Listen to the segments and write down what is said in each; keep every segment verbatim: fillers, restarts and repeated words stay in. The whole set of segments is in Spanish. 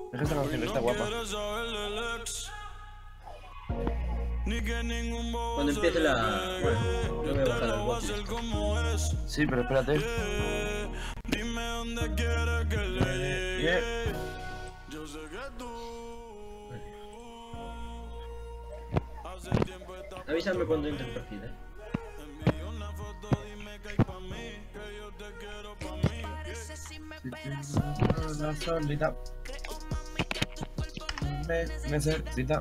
Deja esta canción, está guapa. Cuando empiece la... Bueno, yo voy a bajar las voces. Sí, pero espérate. Dime dónde quieres que le llegue. Yeah. Yo sé que tú. Hace tiempo estás. Avísame cuando entre el perfil, eh. Envío una foto, dime que hay pa' mí. Que yo te quiero pa' mí. Una solita. Me necesita.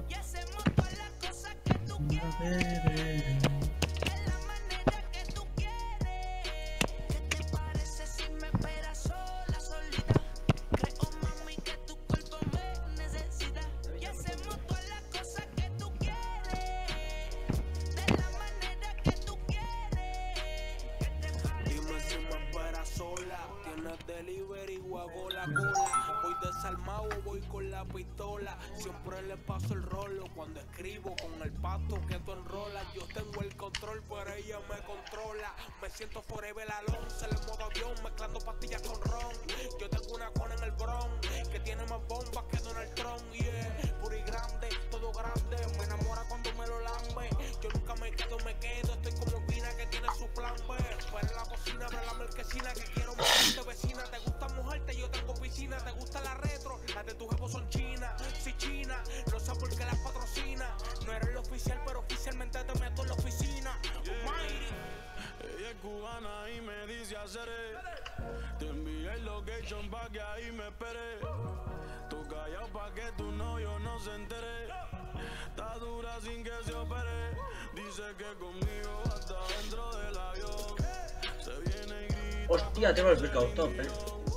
Delivery o hago la cola. Voy desarmado, voy con la pistola. Siempre le paso el rolo cuando escribo con el pato que tú enrolas. Yo tengo el control, pero ella me controla. Me siento forever alone, se le modo avión, mezclando pastillas con ron. Yo tengo una cona en el bron que tiene más bombas que Donald Trump. Yeah, puro y grande, todo grande. Me enamora cuando me lo lambe. Yo nunca me quedo, me quedo. Estoy como Pina que tiene su plan B. Pero en la cocina, abre la marquesina que quiero de vecina. Te gusta mojarte, yo tengo piscina. Te gusta la retro, las de tu jefe son chinas. Si china, no sé por qué las patrocina. No eres el oficial, pero oficialmente te meto en la oficina. Ella es cubana y me dice haceré. Te envié el location pa' que ahí me espere. Tú callado pa' que tu novio no se entere. Está dura sin que se opere. Dice que conmigo hasta dentro del avión. Se viene y grita. Hostia, tengo el pecado top, eh.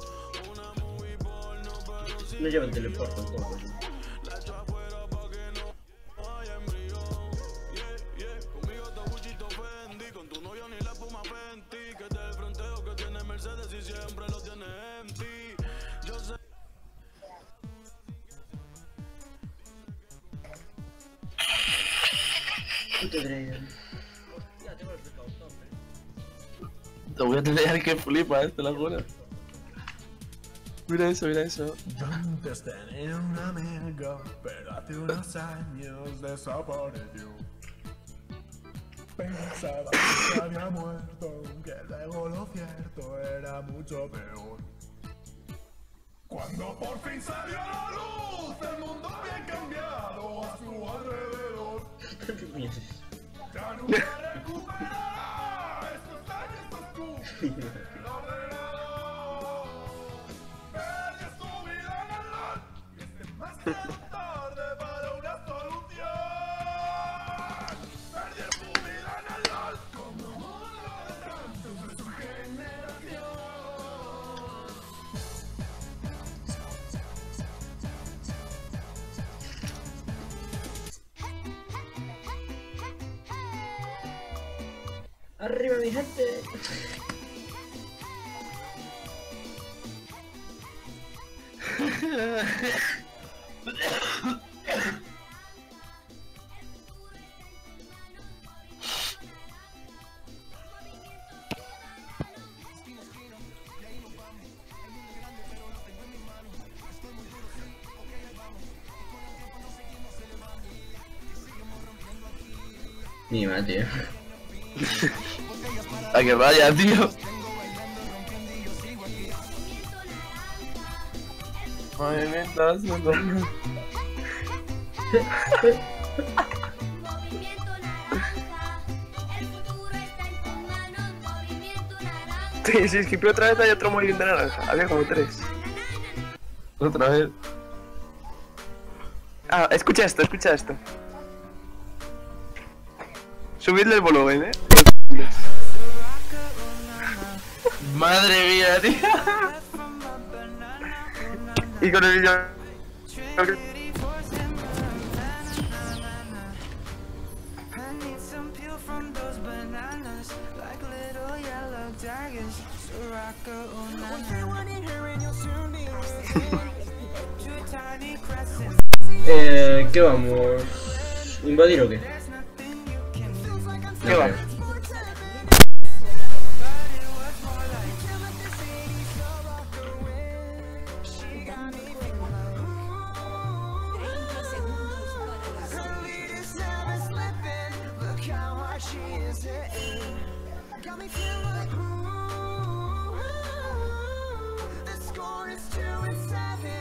No lleva el teleporte tampoco. Puto Dragon. Hostia, tengo el pecado top, eh. Te voy a tener que flipa, eh, te lo juro. Mira eso, mira eso. Yo antes tenía un amigo, pero hace unos años desapareció. Pensaba que se había muerto, que luego lo cierto era mucho peor. Cuando por fin salió la luz, el mundo había cambiado a su alrededor. Ya nunca recuperará estos años oscuros. Tarde para una solución. Perder su vida en el LOL como uno de tantos de su generación. Arriba mi gente. Ni más, tío. A que vaya, tío. Movimiento haciendo. Sí, sí, esquipió otra vez, hay otro movimiento naranja. Había como tres. Otra vez. Ah, escucha esto, escucha esto. Subidle el volumen, eh. Madre mía, tío. Y con el vídeo. eh, ¿qué vamos? ¿Invadir o qué? ¿Qué va?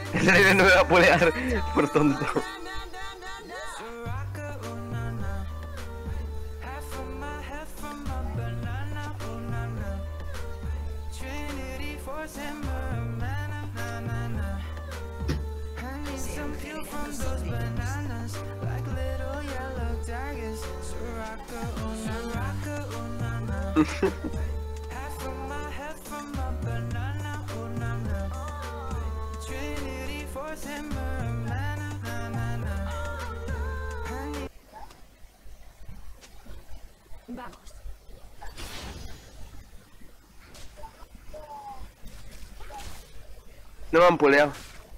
El Draven no me va a pulear por tonto. Vamos. No me han puleado.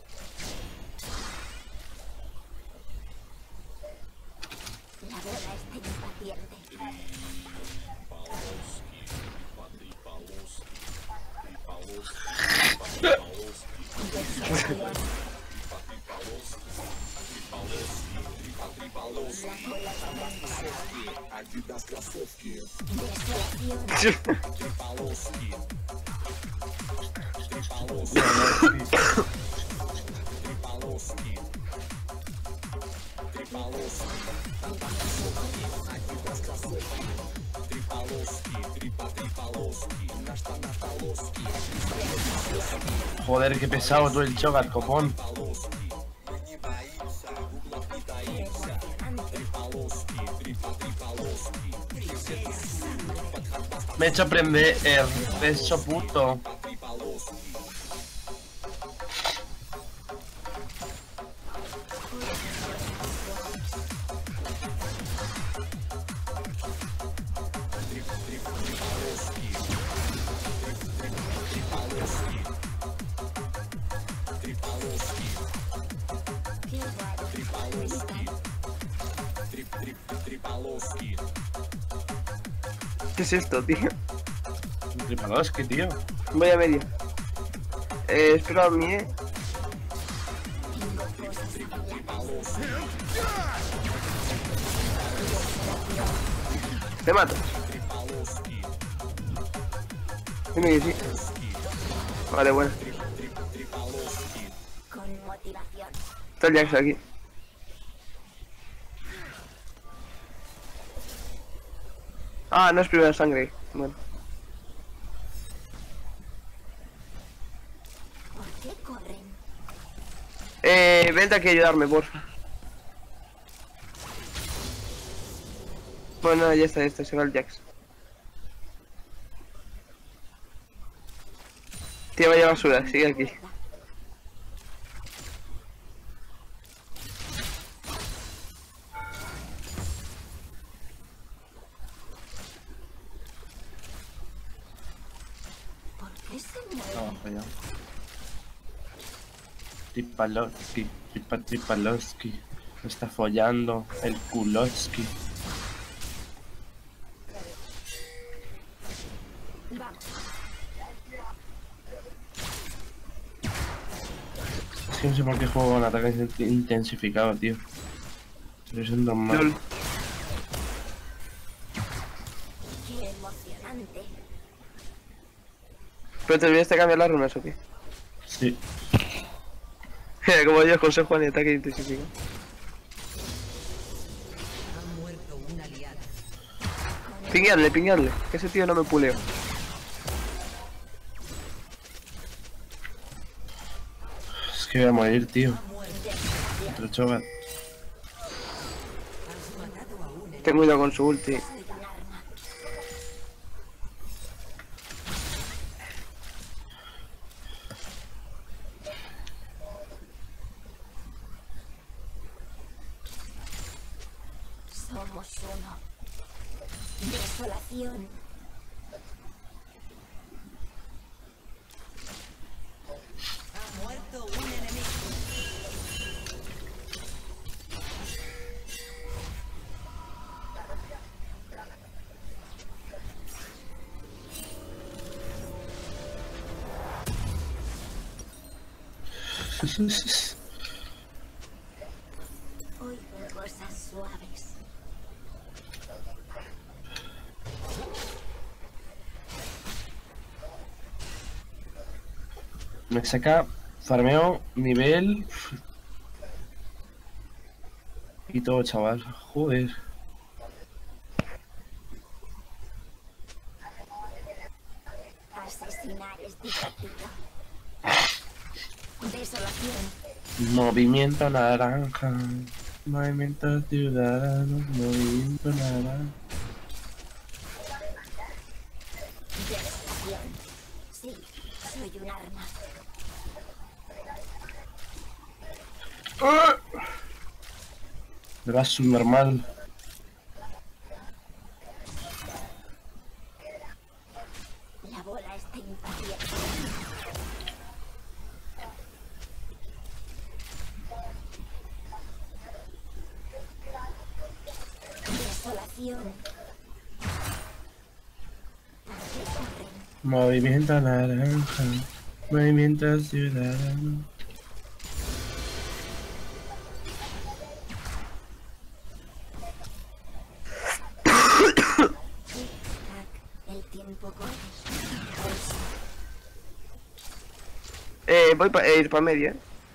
La bola está impaciente. Joder, qué pesado todo el Cho'Gath, copón. Me he hecho aprender el peso puto. ¿Qué es esto, tío? Tripalowski, tío. Voy a medio. Eh, espera a mí, eh. Te mato. Dime que sí. Vale, bueno. Con motivación. Está el Jax aquí. Ah, no es primera sangre. Bueno. ¿Por qué corren? Eh, vente aquí a ayudarme, porfa. Bueno, ya está, ya está, se va el Jax. Tío, vaya basura, sigue aquí. ¿Por qué se mueve? Vamos para allá. Tripalowski, tripa Tripalowski. Me está follando el Kulowski. Vamos. Es que no sé por qué juego con ataque intensificado, tío. Estoy siendo mal. Lol. Qué emocionante. Pero te olvidaste cambiar las runas, ¿o qué? Sí. Como yo, José Juan y ataque intensificado. Ha muerto una aliada. Pinguearle, pinguearle. Que ese tío no me puleo. Es que voy a morir, tío. Otro Cho'Gath. Has matado a una. Ten cuidado con su ulti. Soy un arma. Somos uno. Desolación. Ha muerto un enemigo. Oigo cosas suaves. Me saca Farmeo, nivel... Y todo, chaval. Joder. Asesinar es divertido. Desolación. Movimiento naranja. Movimiento ciudadano. Movimiento naranja. Desolación. Sí, soy un arma. Me va subnormal. La bola está impaciente. Desolación. ¿Por qué corren? Movimiento naranja. Movimiento ciudadano. El tiempo corre. Eh, voy para ir para media.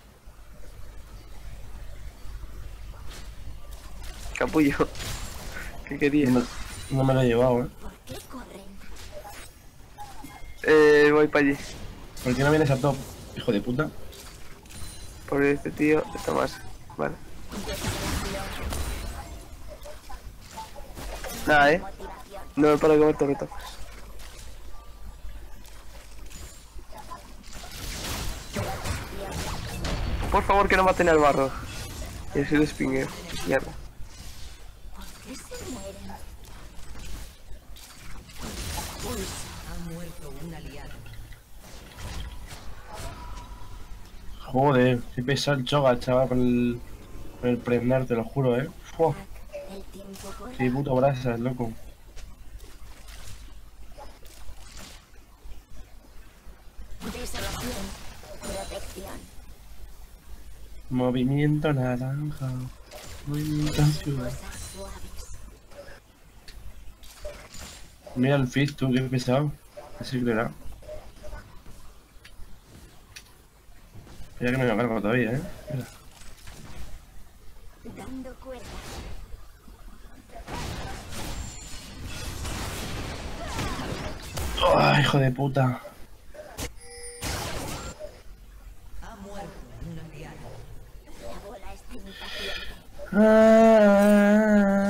Capullo. ¿Qué querías? No me, no me lo he llevado, eh. ¿Por qué corren? Eh, voy para allí. ¿Por qué no vienes a top, hijo de puta? Por este tío está más. Vale. Nada, eh. No me paro de comer torretas. Por favor, que no maten al barro. Es el spinner. Mierda. ¿Por qué se mueren? Ha muerto un aliado. Joder, qué pesado el Choga, chaval, con el, con el prender, te lo juro, eh. Fua, El tiempo corre. qué puto brasas, loco. Desolación. Protección. Movimiento naranja. Movimiento ciudad. Cosas suaves. Mira el Fizz, tú, qué pesado. Así que era. Ya que no me lo cargo todavía, eh. Mira. Dando cuerda. Oh, hijo de puta. Ha muerto un aliado. La bola está impaciente. Ah.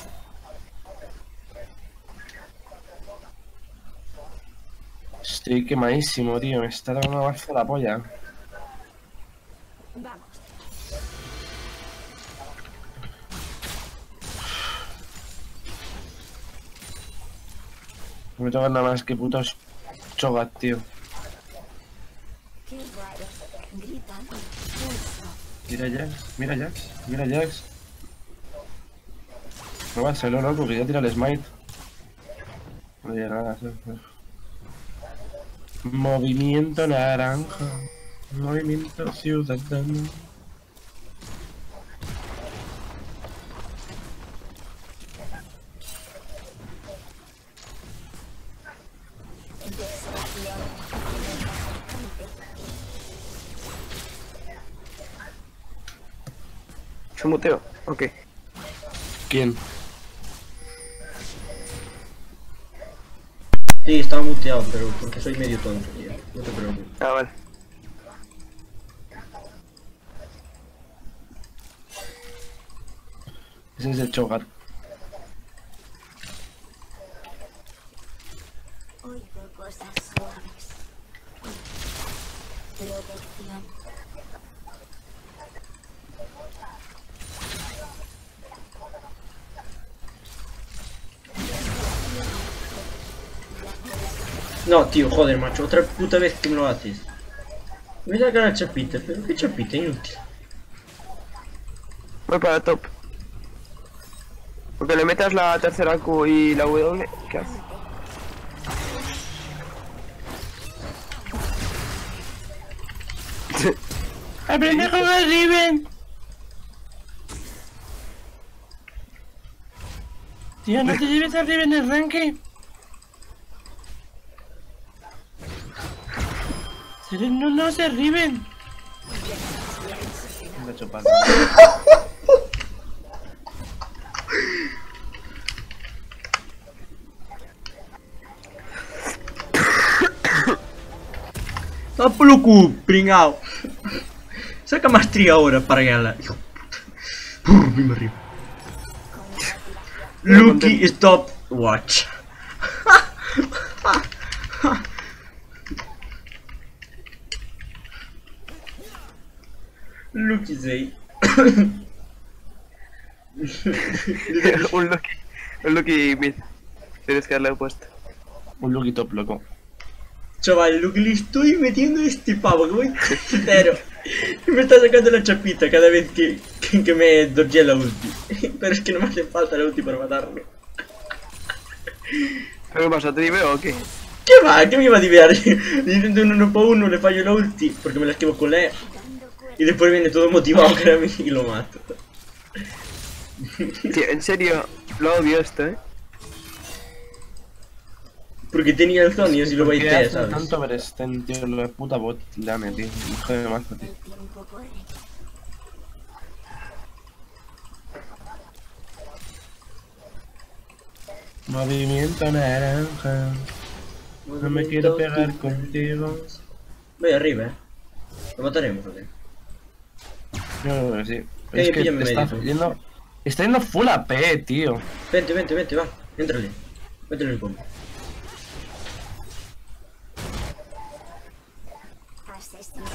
Estoy quemadísimo, tío. Me está dando una barza la polla. Vamos. No me toca nada más que putos chogas, tío. Qué raro. Gritan. Pulso. Mira Jax, mira Jax, mira Jax. No va a serlo, loco, que ya tira el smite. No llega nada, tío. Movimiento naranja. Movimiento ciudadano. Desolación. ¿Se muteo? Ok. ¿Quién? Sí, estaba muteado, pero porque soy medio tonto, tío. No te preocupes. Ah, vale. Ese es el Chogat. Oigo cosas suaves. Protección. No, tío, joder, macho. Otra puta vez que me lo haces. Me da cara chapita, pero qué chapita, inútil. Voy para el top. Porque le metas la tercera Q y la W, ¿qué hace? ¡Aprende a jugar Riven! Tío, no te lleves a Riven el ranque. No, no se Riven. Me chupan. ¡Tá pelo cu, pringao! Saca maestría ahora para ganarla, hijo de puta. Vime arriba. Lucky, stop, watch. Lucky say. un Lucky. Un Lucky mid. Tienes que darle puesto. Un Lucky top, loco. Chaval, lo que le estoy metiendo a este pavo, que voy cero. Y me está sacando la chapita cada vez que, que, que me dodge la ulti. Pero es que no me hace falta la ulti para matarlo. ¿Pero qué pasa? ¿Te diveo o qué? ¿Qué va? ¿Qué me iba a divear? Diciendo un uno por uno, le fallo la ulti porque me la esquivo con la E. Y después viene todo motivado para mí y lo mato. Tío, en serio, lo odio esto, eh. Porque tenía el Zonios y lo ¿Por qué baitea, hace ¿sabes? tanto overextend, tío? Lo de puta bot lane, tío. Me jode mazo, tío. El tiempo corre. Movimiento naranja. No me quiero pegar contigo. Voy arriba, eh. Lo mataremos, ¿o qué? Yo creo que sí. Eh, Es que píllame está medio, tú. yendo. Está yendo full A P, tío. Vente, vente, vente, va. Éntrale. Métele en el combo. Asesinado.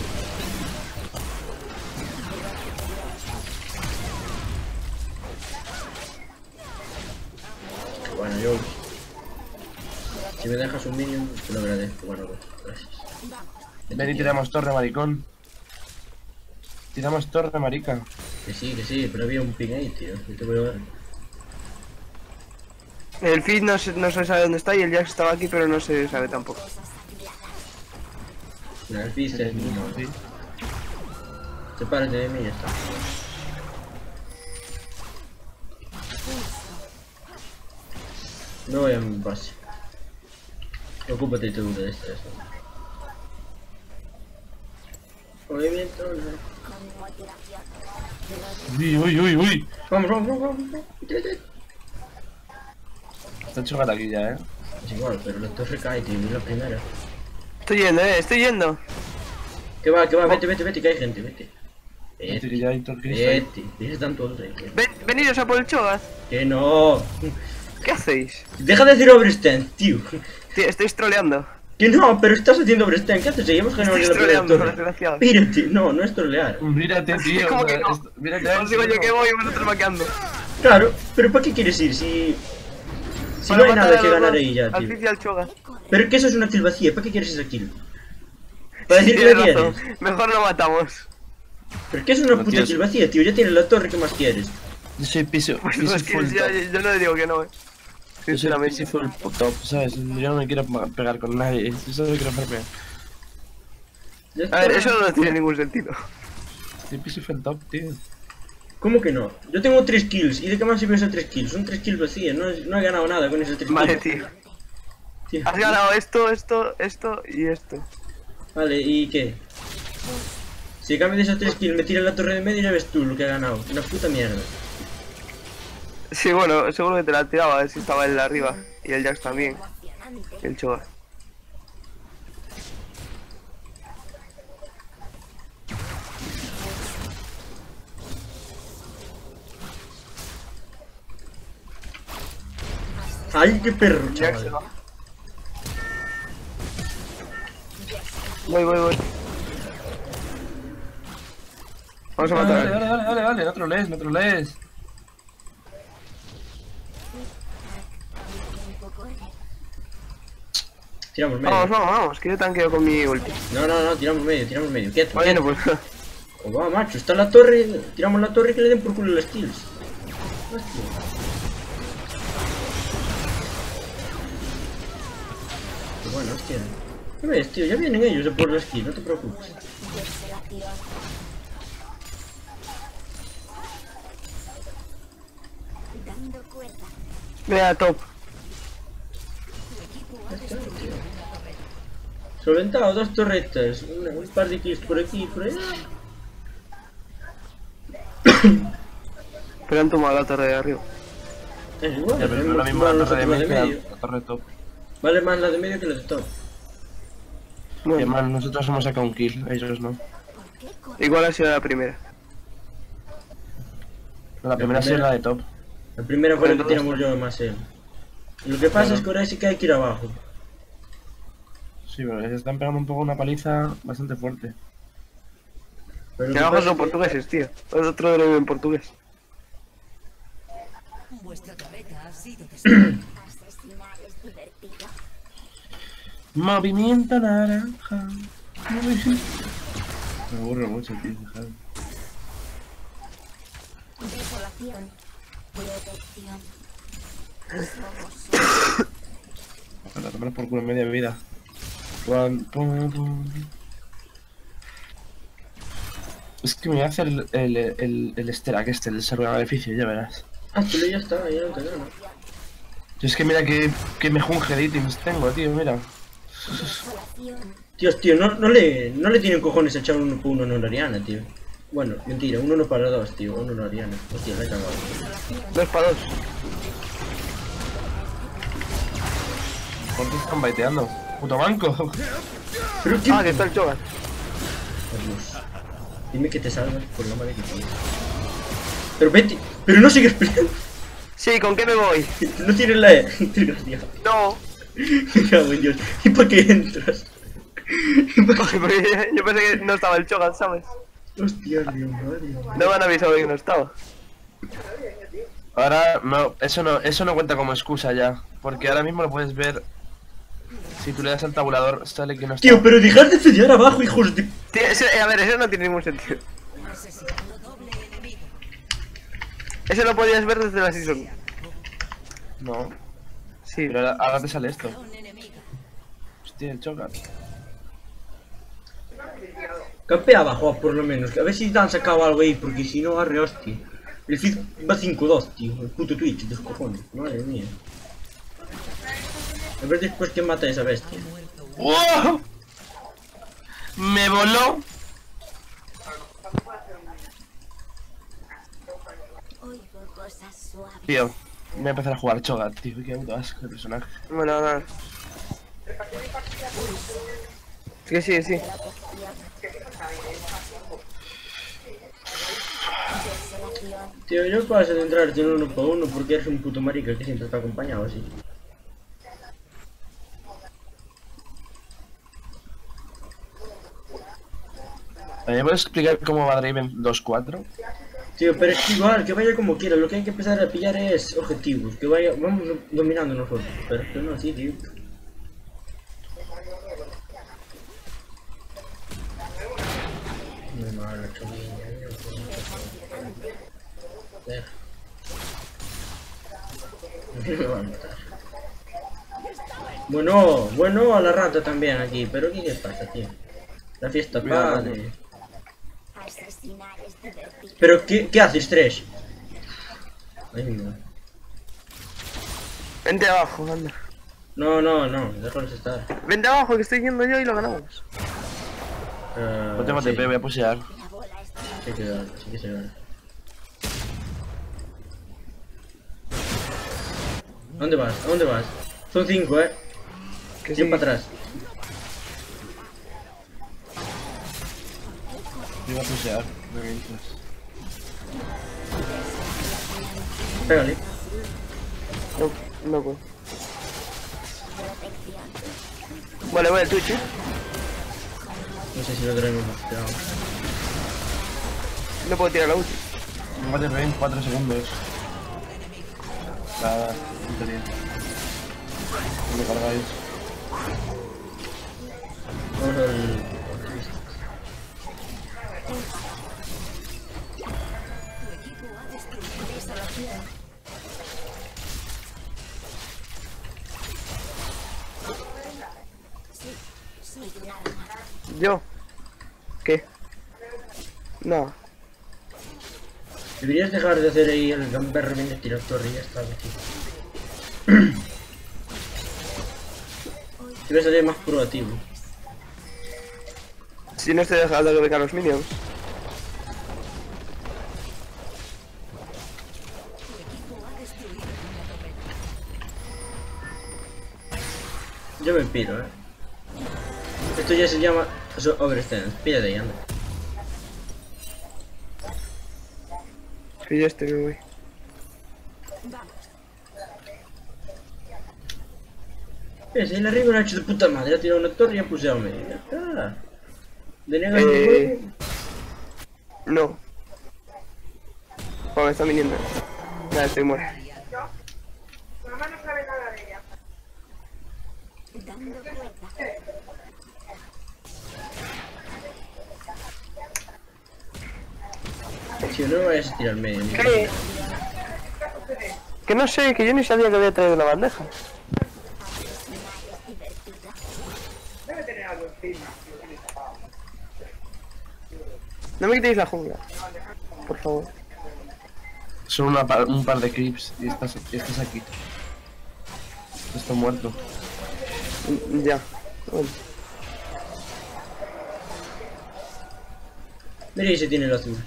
Bueno, yo... Si me dejas un minion, te lo agradezco. Bueno, gracias. Ven y tiramos torre, maricón. Tiramos torre, marica. Que sí, que sí, pero había un ping ahí, tío. Yo te voy a ver. El feed no se, no se sabe dónde está y el Jax estaba aquí, pero no se sabe tampoco. Mira, el piste es mío. Sí. Sepárate de mí y ya está. No voy a mi base. Ocúpate tú de esto, eso. Movimiento, no. Con motivación. Uy, uy, uy, uy. Vamos, vamos, vamos, vamos. vamos. Está chugada aquí ya, eh. Es igual, pero la torre cae, tío, es la primera. Estoy yendo, eh, estoy yendo. Que va, que va, vete, vete, vete, que hay gente, vete. Vete, que Vete, ya hay torre que vete, dejes tanto rey. Ven, veniros a por el Cho'Gath. Que no. ¿Qué hacéis? Deja de decir overstand, tío. Tío, estáis troleando. Que no, pero estás haciendo overstand, ¿qué haces? Hemos ganado Estáis la primera troleando, torre. desgraciados. Mírate, no, no es trolear. Mírate, tío. ¿Cómo o sea, que no? esto- Mírate, Os digo yo que voy y vosotros vaqueando. Claro, pero ¿para qué quieres ir si... Si Para no hay matar nada a que los ganar dos, ahí ya, al tío. Fizz y al Cho'Gath. Pero es que eso es una kill vacía, ¿para qué quieres esa kill? Para decir que Tienes la razón. quieres. Mejor lo matamos. Pero es que es una No, puta tío, kill vacía, tío, ya tienes la torre, ¿qué más quieres? Yo soy piso, Pues piso es que full yo, top. yo no le digo que no, eh. Yo soy Sinceramente. piso full top, ¿sabes? Yo no me quiero ma- pegar con nadie. Yo solo quiero hacerme. Ya A ver, está. eso no tiene ningún sentido. Estoy piso full top, tío. ¿Cómo que no? Yo tengo tres kills, ¿y de qué más sirve esas tres kills? Son tres kills vacías, no, es- no he ganado nada con esas tres Vale, kills. tío. Tío. Has ganado esto, esto, esto y esto. Vale, ¿y qué? Si a cambio de esas tres kills me tiran la torre de medio, ya ves tú lo que he ganado. Una puta mierda. Sí, bueno, seguro que te la tiraba a ver si estaba él arriba. Y el Jax también. Emocionante. Y el Cho'Gath. ¡Ay, qué perro, Jax se chaval! va. Voy, voy, voy. Vamos a Dale, matar. dale, dale, dale, dale, no trolees, no trolees. El tiempo corre. Tiramos medio. Vamos, vamos, vamos, que yo tanqueo con mi ulti. No, no, no, tiramos medio, tiramos medio. Quieto, Bueno, quieto. pues. O va, macho, está la torre, tiramos la torre y que le den por culo las kills. Hostia. Qué bueno, hostia. ¿Qué ves, tío? Ya vienen ellos a por las kills, no te preocupes. Desolación. Dando cuerda. Vea, top. Solventado, dos torretas, un, un par de kills por aquí y por allá. Pero han tomado la torre de arriba. Es igual, Ya, pero no hemos la misma tumbado la torre de nosotros la de medio medio. que la torre top. Vale más la de medio que la de top. Y Bueno, además nosotros hemos sacado un kill, ellos no. ¿Por qué corre? igual ha sido la primera. La primera ha sido la de top. La primera fue la que Entonces- tiramos yo más él. Y lo que pasa Claro. es que ahora sí que hay que ir abajo. Sí, pero les están pegando un poco una paliza bastante fuerte. Pero lo Que que abajo pasa son es que- portugueses, tío. Es otro de lo en portugués. Vuestra torreta ha sido destruida. Asesinar es divertido. Movimiento naranja. Me aburro mucho, tío. Dejad. Desolación. Protección. Somos Ojalá tomar por culo en media vida. Pum, pum, pum. Es que me voy a hacer el, el, el, el Sterak este, el desarrollo de edificio, ya verás. Ah, tú ya está, ya no te gano. Yo es que mira que, que me junge de ítems tengo, tío, mira. desolación. Tíos, tío, no, no, le, no le tienen cojones a echar uno por uno en Oriana, tío. Bueno, mentira, uno no para dos, tío, uno en Oriana. Hostia, la he cagado. Dos para dos. ¿Por qué están baiteando? ¡Puto banco! Pero qué... Ah, que está el Chogan. Dios. Dime que te salvas por la madre que te... Pero vete, pero no sigues peleando. Sí, ¿con qué me voy? No tienes la E. Desgraciado. No. Me cago en Dios. ¿Y para qué entras? ¿Y pa' qué- Porque yo pensé que no estaba el Chogan, ¿sabes? Hostia, Dios, madre mía. No me han avisado de que no estaba. Ahora, no, eso no, eso no cuenta como excusa ya. Porque ahora mismo lo puedes ver. Si tú le das al tabulador, sale que no está. Tío, pero dejad de fedear abajo, hijos de... Tío, ese- a ver, eso no tiene ningún sentido. Asesinando doble enemigo. Ese lo podías ver desde la season. No, Sí. pero ahora, ahora te sale esto. Con enemigo. Hostia, el choca. Campea abajo, por lo menos. A ver si te han sacado algo ahí, porque si no, arre hostia. El Fizz va cinco dos, tío. El puto Twitch, de los cojones. Madre mía. A ver después quién mata a esa bestia. ¡Wow! Me voló. Oigo cosas suaves. Tío, voy a empezar a jugar Chogat, tío. Qué puto asco de personaje. Bueno, nada. Sí, sí, sí. Desolación. Tío, yo paso de entrar en uno por uno porque eres un puto marica que siempre está acompañado así. ¿Me puedes explicar cómo va Draven dos cuatro? Tío, pero es que igual, que vaya como quiera, lo que hay que empezar a pillar es objetivos, que vaya, vamos dominando nosotros, pero es que no así, tío. Muy mala, chavilla, deja. Me va a matar. Bueno, bueno a la rata también aquí, pero ¿qué les pasa, tío? La fiesta Cuidado, padre. Asesinar es divertido. Pero, ¿qué, qué haces, Tres? Ay, mi madre. Vente abajo, anda. No, no, no, déjalos estar. Vente abajo, que estoy yendo yo y lo ganamos. Uh, No tengo sí, T P, voy a pusear. La bola está sí que gana, sí que se gana. ¿A dónde vas? ¿A dónde vas? Son cinco, eh. Que Cien sí. para atrás. Voy a pusear. No mientras. Pégale. No, no puedo. protección. Vale, voy al Twitch, ¿eh? No sé si lo traemos más. No puedo tirar la ulti. Combate en cuatro segundos. Nada, tontería. No me cargáis. Vamos al... Tu equipo ha destruido. Desolación. Sí, soy un arma. ¿Yo? ¿Qué? No. Deberías dejar de hacer ahí el gamberro bien de tirar torre y ya está, tío. Debe salir más proactivo. Si no estoy dejando que vengan los minions. Yo me piro, eh. Esto ya se llama eso, overextend. Píllate ahí, anda. Sí, yo estoy muy bien. Eh, si el arriba lo ha hecho de puta madre, ha tirado una torre y ha puseado medio. Ya está. Denegas Eh... el juego. No. Oh, me están viniendo. Ya estoy muerto. Dando cuerda. Si no me vayas a tirar medio. ni- ¿Qué? Que no sé, que yo ni sabía que había traído la bandeja. No me quitéis la jungla. Por favor. Son una par- un par de creeps y estás, y estás aquí. Estoy muerto. Mm, Ya. Bueno. Mira y se tiene el azul.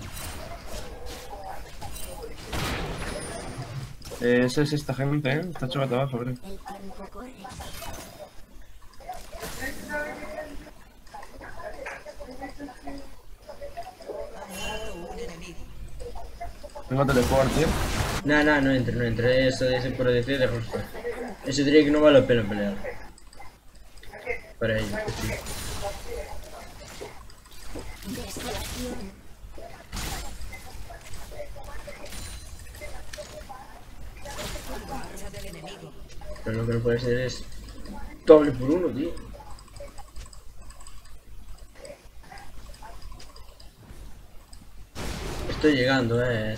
Eh, esa es esta gente, eh. Está chocado abajo, creo. El tiempo corre. Un enemigo. Tengo teleport, tío. Nah, nah, no entre, no entre. Eso de ese por D C de justo. Eso diría que no vale la pena pelear. Para ellos, que sí. Desolación. Marcha del enemigo. Pero lo que no puede ser es doble por uno, tío. Estoy llegando, eh.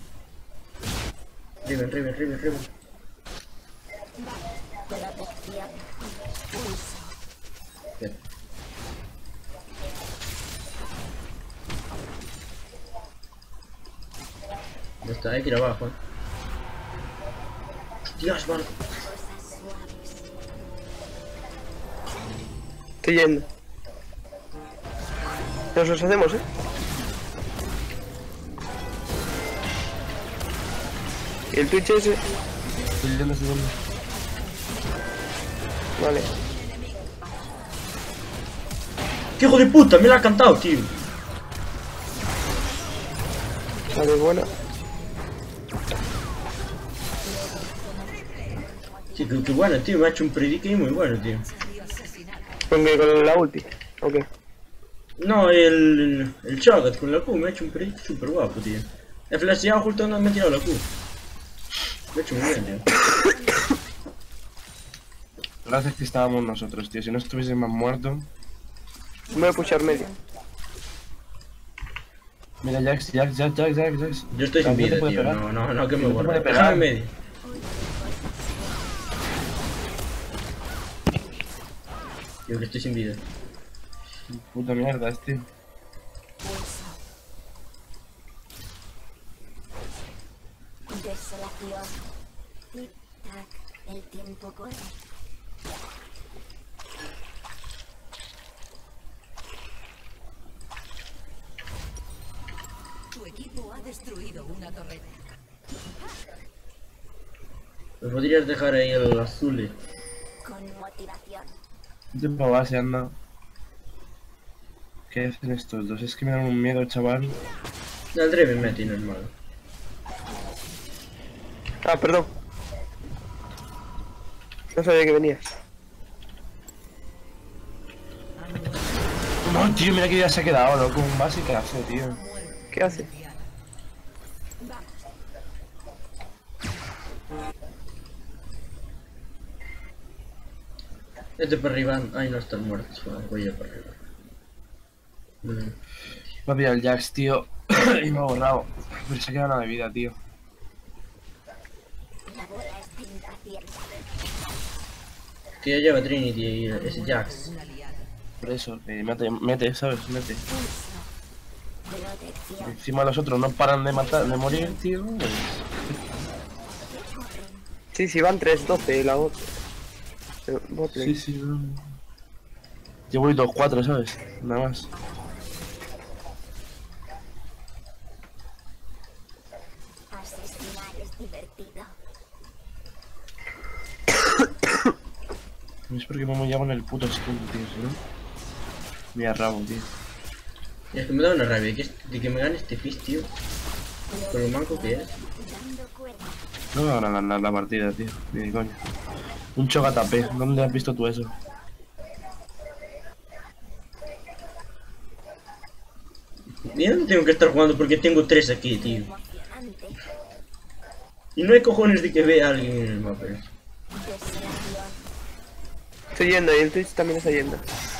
Riven, Riven, Riven, Riven. Protección. Pulso. Bien. Ya está, hay que ir abajo, eh. Hostias, man. Cosas suaves. Estoy yendo. Nos los hacemos, eh. Y el Twitch ese. Estoy yendo, estoy yendo. Vale. ¡Qué hijo de puta! Me la ha cantado, tío. Vale, bueno. Sí, qué, qué bueno, tío. Me ha hecho un predique muy bueno, tío. Salió asesinado. ¿Con qué? ¿Con la ulti? Ok. No, el, el Chagat con la Q me ha hecho un predique súper guapo, tío. He flasheado justo cuando me he tirado la Q. Me ha hecho muy bien, tío. Gracias que estábamos nosotros, tío. Si no estuviésemos muertos. Voy a pushar medio. Mira, Jax, Jax, Jax, Jax, Jax, Jax. Yo estoy sin También te vida, puede tío. pegar. No, no, no, que me No te borra. puede pegar. Déjame en medio. Tío, que estoy sin vida. Puta mierda, este. Pulso. Desolación. Tic tac. El tiempo corre. Tu equipo ha destruido una torreta. ¿Me podrías dejar ahí el azul? eh? Con motivación. Tiempo base, anda. ¿Qué hacen estos dos? Es que me dan un miedo, chaval. El Draven Meti no es malo. Ah, perdón. No sabía que venías. No, tío, mira que ya se ha quedado, loco. Un base que hace, tío. ¿Qué hace? Este para arriba. Ay, no están muertos. Voy a ir para arriba. Mm. Me ha pillado el Jax, tío. Y me ha borrado. Pero se ha quedado nada de vida, tío. La bola está impaciente. Que ya lleva Trinity y ese Jax. Un aliado. Por eso, eh, mete, mete, ¿sabes? Mete. Pulso. Protección. Encima los otros no paran de matar, de morir, tío. Corren. Sí, sí, van tres doce y la otra. Eh, bot lane. Sí, sí, no. Yo voy dos cuatro, ¿sabes? Nada más. divertido. No es porque me llamo en el puto skill, tío, ¿sí? Mira, rabo, tío. Y es que me da una rabia de que, de que me gane este Fizz, tío. Con lo manco que es. Dando cuerda. No me van a ganar la partida, tío. Ni de coño. Un chogatapé. ¿Dónde has visto tú eso? ¿Y dónde tengo que estar jugando? Porque tengo tres aquí, tío. Emocionante. Y no hay cojones de que vea a alguien en el mapa. ¿eh? Desolación. Estoy yendo y el Twitch también está yendo.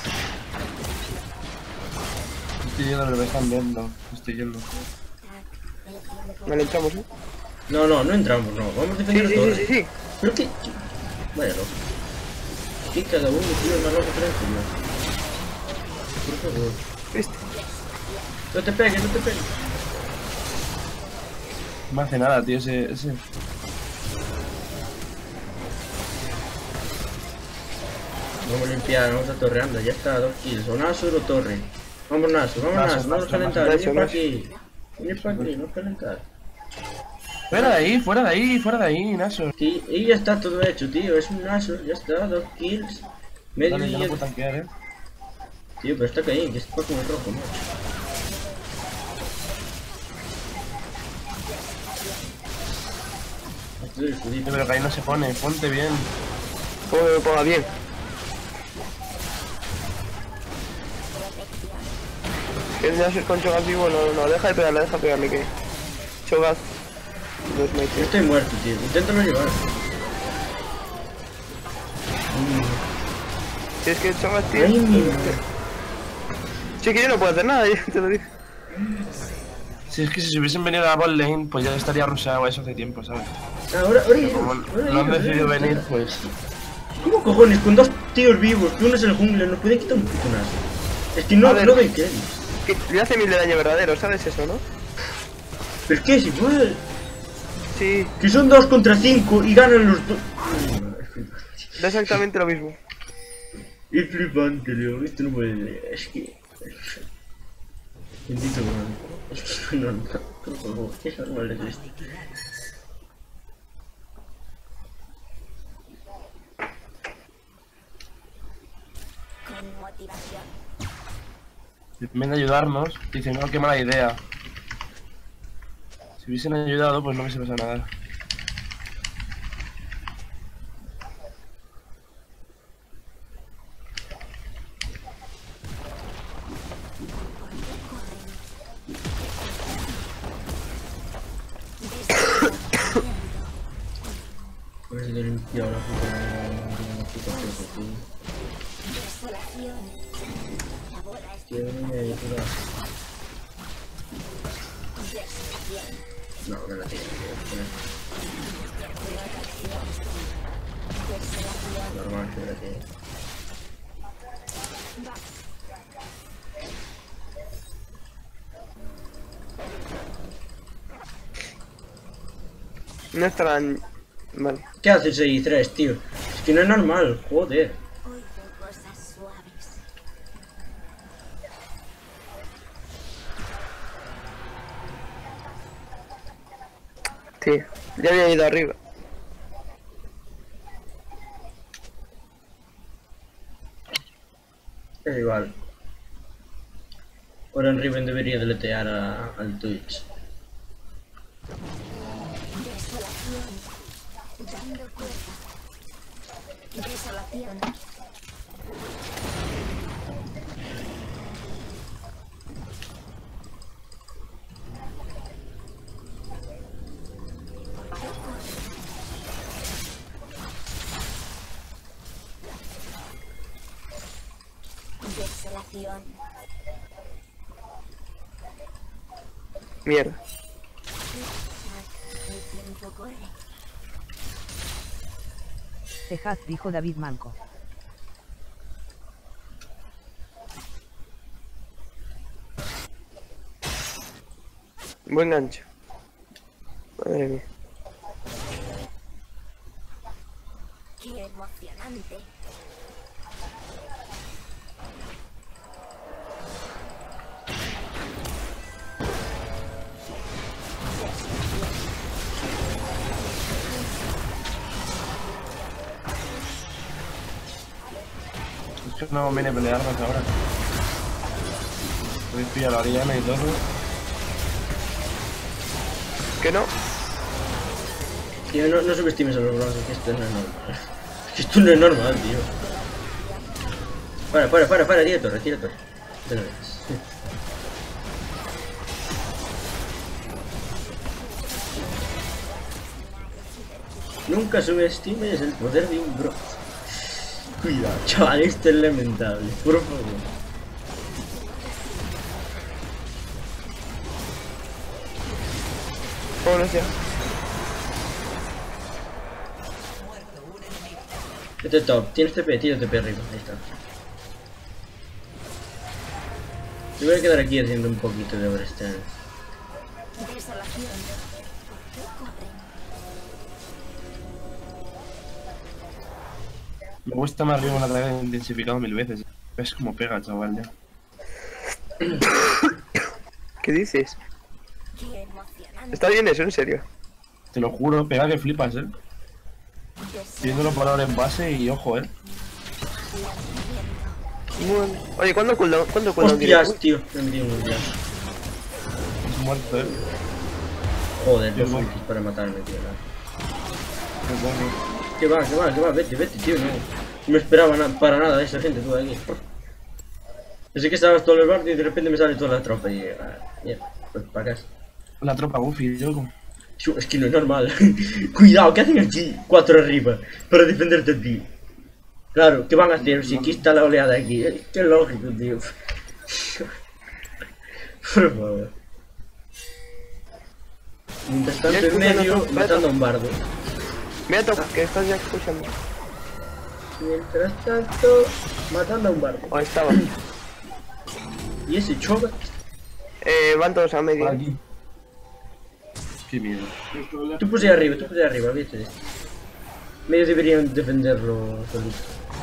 Estoy yendo, pero me están viendo. Estoy yendo. Tac. El tiempo. Vale, entramos, ¿eh? No, no, no entramos, no. Vamos a Sí, defender sí, la torre. sí, sí, sí. Pero qué... qué- Vaya loco. Que cada uno, tío, es más loco que el anterior. Por favor. ¿Viste? No te pegues, no te pegues. No me hace nada, tío, ese... ese... Vamos a limpiar, vamos a torreando, ya está, dos kills. O Nasur o torre. Vamos Nasur, vamos Nasur, Nasur, vamos a Nasur, calentar, Nasur, venid para Nasur. aquí. Venid para aquí, vamos a calentar. Fuera de ahí, fuera de ahí, fuera de ahí, Naso. Sí, y ya está todo hecho, tío, es un Nasur, ya está, dos kills. Medio Dale, yo no día. puedo tanquear, eh. Tío, pero está cayendo, que está como rojo, macho. Estoy jodido. Pero que ahí no se pone, ponte bien. ¿Cómo me ponga bien? ¿Quieres hacer con Cho'Gath vivo? No, no, deja de pegarle, deja de pegarle que... Cho'Gath... No es my Yo tío. estoy muerto, tío, inténtalo llevar. Si es que Cho'Gath, tío... Ay, mi madre. Sí, que yo no puedo hacer nada, ya te lo digo. Si es que si se hubiesen venido a la bot lane, pues ya estaría ruseado eso hace tiempo, ¿sabes? Ahora, ahora, Como ahora, no han ahora, decidido ahora. venir, pues... ¿Cómo cojones? Con dos tíos vivos, que uno es el jungla, nos pueden quitar un putonazo. Es que no, A ver. no doy crédito. Que le hace mil de daño verdadero, ¿sabes eso, no? Pero es que es igual. Sí, Que son dos contra cinco y ganan los dos. da exactamente lo mismo. Es flipante, Leo. Esto no puede ser. Es que... Bendito man. Es que no es normal. Por favor, ¿qué normal es esto? Con motivación. Vienen a ayudarnos, dicen, no, qué mala idea. Si hubiesen ayudado, pues no hubiese pasado nada. Pues he limpiado la puta... La puta cosa, tío. Desolación. La bola es Tío, no me ayuda. desolación. No, no la tengo. Desolación. Normal que la tengo. No estarán... Vale. ¿Qué haces ahí, tres, tío? Es que no es normal, joder. Oigo cosas suaves. Sí, ya había ido arriba. Es igual. Ahora en Riven debería deletear a- al Twitch. Desolación. Dando cuerda. Desolación. Desolación. Mierda. El tiempo corre. Dejad, dijo David Manco. Buen gancho. Madre mía. Qué emocionante. que no viene a pelearnos ahora. Podéis pillar la Oriana y todo. ¿Que no? Tío, no, no subestimes a los bronces, que esto no es normal. Que esto no es normal, tío. Para, para, para, para, tira torre, tira torre. Te lo ves. Nunca subestimes el poder de un bronce. Cuidado, chaval, esto es lamentable, por favor. Vámonos ya. Este es top, tienes T P, tira T P arriba, ahí está. Me voy a quedar aquí haciendo un poquito de overstance. Desolación. ¿Qué corren? Me gusta más arriba una tarea intensificado mil veces. Ves como pega, chaval, ya. ¿Qué dices? Qué emocionante. ¿Está bien eso, en serio? Te lo juro, pega que flipas, eh. Deseo. Viéndolo por ahora en base y ojo, eh. Bueno. Oye, ¿cuándo cooldown? ¿Cuándo cooldown tiene? Hostias, tío, me he metido un jazz. Es muerto, eh. Joder, Yo dos voy. ultis para matarme, tío. ¿No? Qué bueno. Que va, que va, que va, vete, vete, tío, no. No me esperaba na para nada de esa gente, tú de aquí. Pensé que estabas todo el barrio y de repente me sale toda la tropa y... Ah, mierda, pues para casa. La tropa Buffy, loco. Tío, es que no es normal. Cuidado, ¿qué hacen aquí? Cuatro arriba, para defenderte a ti. Claro, ¿qué van a hacer si aquí está la oleada aquí? Eh, Qué lógico, tío. Por favor. Mientras tanto, Ya en escuchan medio, otro- matando a un bardo. Mira, Top, que estás ya escuchando. Mientras tanto, matando a un bardo. Oh, estaba. Y ese choca. Eh, van todos a medio. Por aquí. Qué miedo. Tú puse ahí arriba, tú puse ahí arriba, viste. Medios deberían defenderlo solito.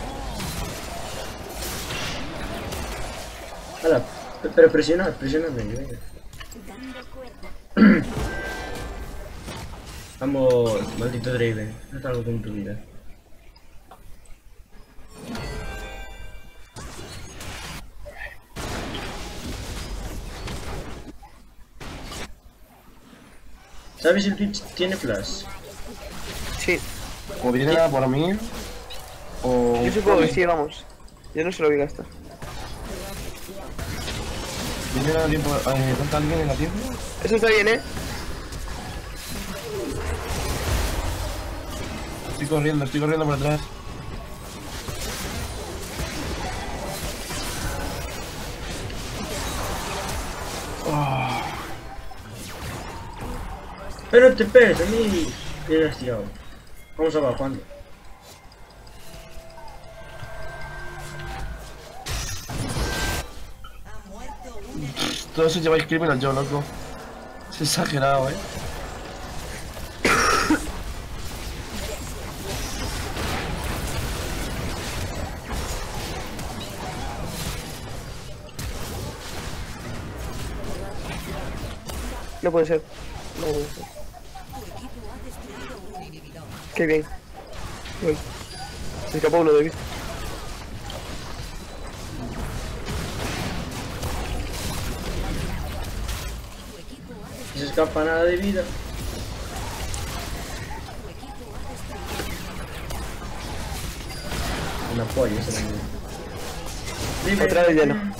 Hala, pe- pero presionad, presionad medio, venga. Dando cuerda. Vamos, maldito Draven, haz algo con tu vida. ¿Sabes si el Twitch tiene flash? Sí, O viene a por mí. O. yo supongo que sí, vamos. Yo no se lo vi gastar. ¿Viene a tiempo? Eh, ¿Falta alguien en la tiempo? Eso está bien, ¿eh? Estoy corriendo, estoy corriendo por atrás. Oh, Pero te pegues a mí. Desgraciado. Vamos abajo, anda. todos os lleváis criminal yo, loco. Es exagerado, eh. No puede ser. No puede ser. Qué bien. Uy. Se escapó uno de aquí. No se escapa nada de vida. Una polla esa también. Dime. Otra vez lleno.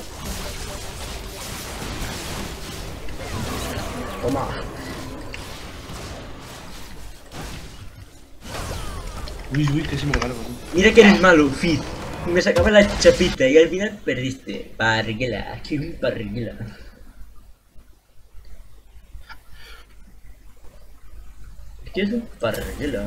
Toma. Uy, uy, que se me cargo. Mira que eres malo, Fizz. Me sacaba la chapita y al final perdiste. Parguela, que un parguela. ¿Qué es un parguela?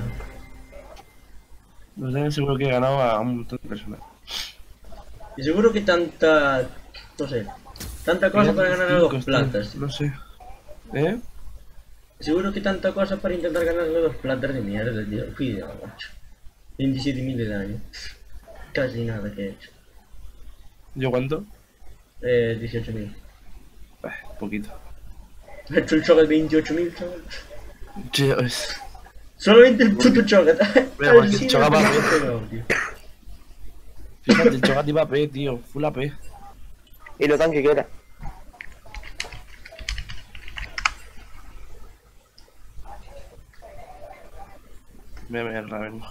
No sé, seguro que he ganado a un montón de personas. Y seguro que tanta... no sé. Tanta cosa para ganar a Cinco, dos platas. No sé. ¿Eh? Seguro que tanta cosa para intentar ganar dos platas de mierda, tío. Cuidado, macho. veintisiete mil de daño. Casi nada que he hecho. ¿Yo cuánto? Eh, dieciocho mil. Eh, poquito. He hecho el choque de veintiocho mil, chaval. Dios. Solamente el puto choque. Mira, porque el choque va bien. pegado, tío. Fíjate, el Cho'Gath iba A P, tío, full A P. Y lo tanque que era. Voy a ver Raven.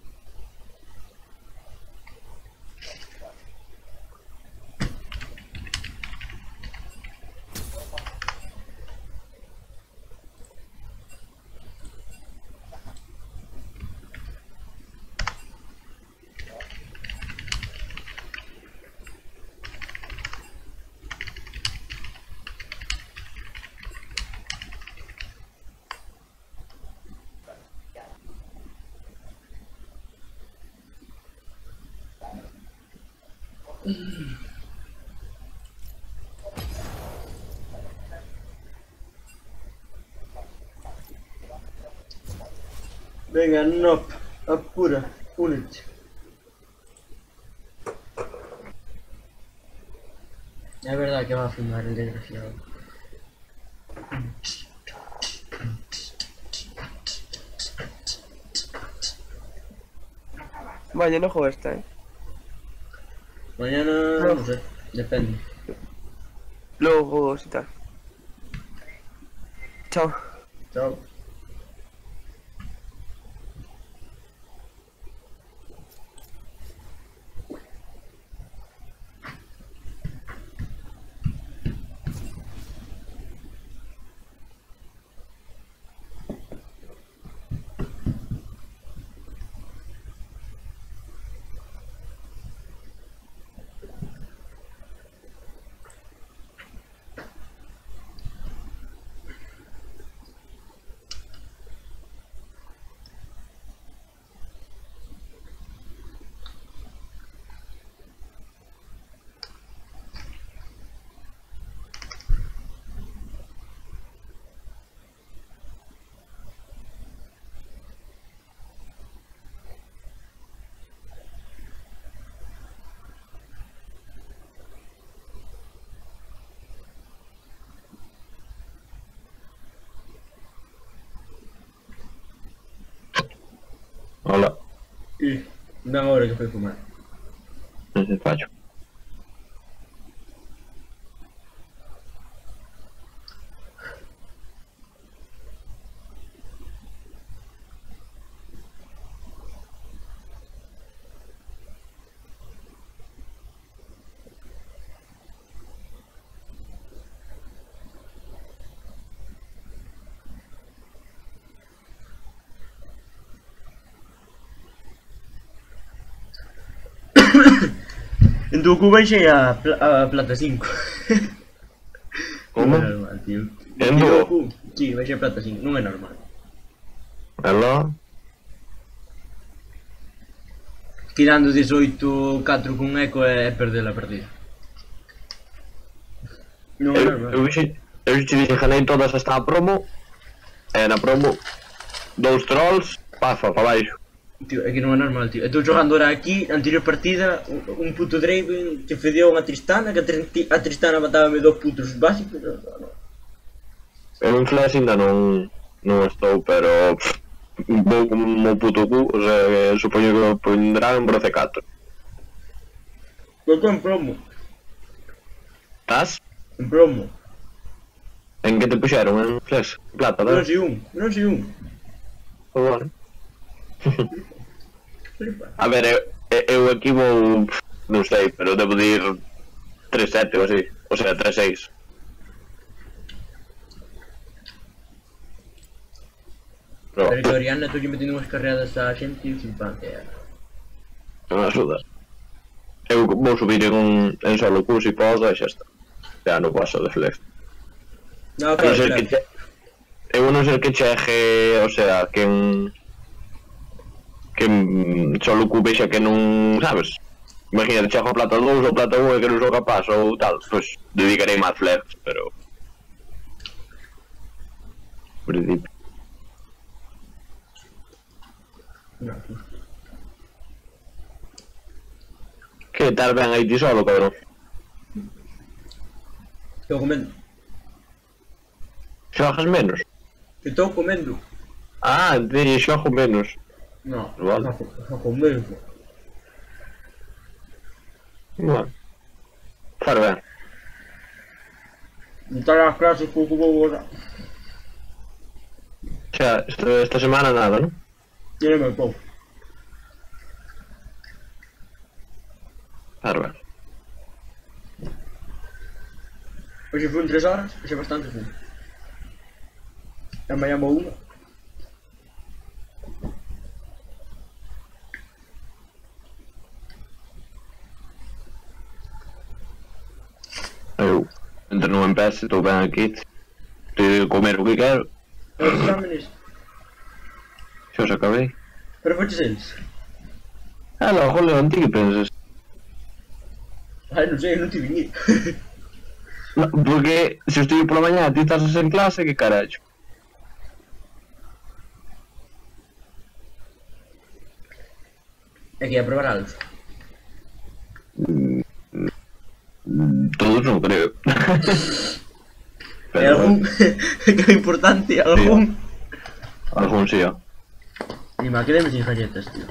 Venga, no, apura, únete. Es verdad que va a filmar el desgraciado. Vaya, no juego esta, eh. Mañana, no sé, depende. Luego juegos y tal. Chao. Chao. Hola. Y una hora que fue fumar. Non se faccio. En tu cuba baixei a, pla a plata cinco. Como? Non é normal, tío. En Tío, Duo? cu, sí, baixei a plata cinco, non é normal. Aló? Tirando dezoito catro con eco é perder a partida. Non é Eu, normal. eu, xe- eu xe dixen ganei todas hasta a promo. E na promo, dous trolls, pafa, pa baixo. Tío, é que non é normal, tío. Estou jogando ahora aquí, anterior partida, un, un puto Draven que fedeu unha Tristana, que a, tri a Tristana matábame dos putos básicos. No, no. Eu en Flash ainda non, non estou, pero pff, vou como o puto cu, o sea, que supoño que pondrá en Bronce catro. Eu estou en promo, Estás? en promo. En que te puxeron? En Flash? En plata, Non non? sei un, non sei un. Pues bueno. Flipa. A ver, eu, eu aquí vou, pff, non sei, pero debo de ir tres sete ou así, o sea, tres seis. Pero, Pero que Oriana estou metendo unhas carreadas a xente e flipante. eh. non axudas. Eu vou subir en, en solo Q se podo e xa está. Ya non paso de flex. No, A non claro, ser claro. que che... Eu a non ser que cheje, o sea, que en... Que en solo Q vexa que non, sabes? Imagínate, chego a plata dous ou plata un e que non sou capaz ou tal, pois dedicarei máis flex, pero... En principio. No. Que tal ben aí ti solo, cabrón? Estou comendo. Xogas menos? Estou comendo. Ah, entendi, xogo menos. No, Vale. no, no comendo. Bueno. Far ben. Entrar a las clases con cubo ahora. O sea, esta, esta semana nada, ¿no? Tiene muy poco. Far ben. Hoxe fue en tres horas, hoxe bastante fue. Ya me llamo uno. Eu entro no M P S, estou ben aquí. Te comer o que quero. Os exámenes. Xa os acabei. Pero foches eles. Ah, logo leo ti que pensas. Ai, non sei, non te vin. No, porque se eu estive pola mañá, ti estás en clase, que caracho. É que ia probar algo. Todos non creo. É algún que é importante, algún. Algún sí, ó. Dime, que deme sin galletas, tío.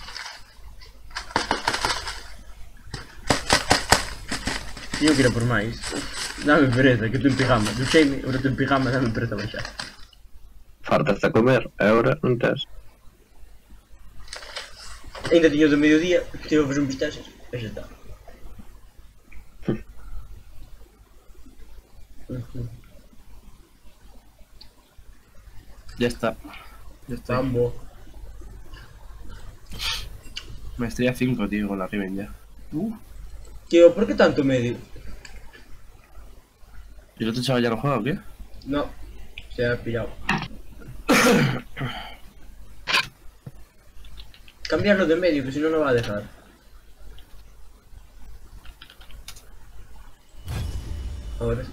Tío, quero por máis. Dame pereza, que estou en pijama. Ducheime, agora estou en pijama, dame pereza baixar. Fartaste a comer, e agora non tes. Ainda tiño do mediodía, estive a fazer un pistaches, e xa está. Ya está. Ya está. Tambo. Maestría cinco, tío, con la Riven ya. Uh. Tío, por que tanto medio? ¿Y el otro chaval ya no juega o qué? No, se ha pillado. Cambiarlo de medio, que si no, no va a dejar. Ahora.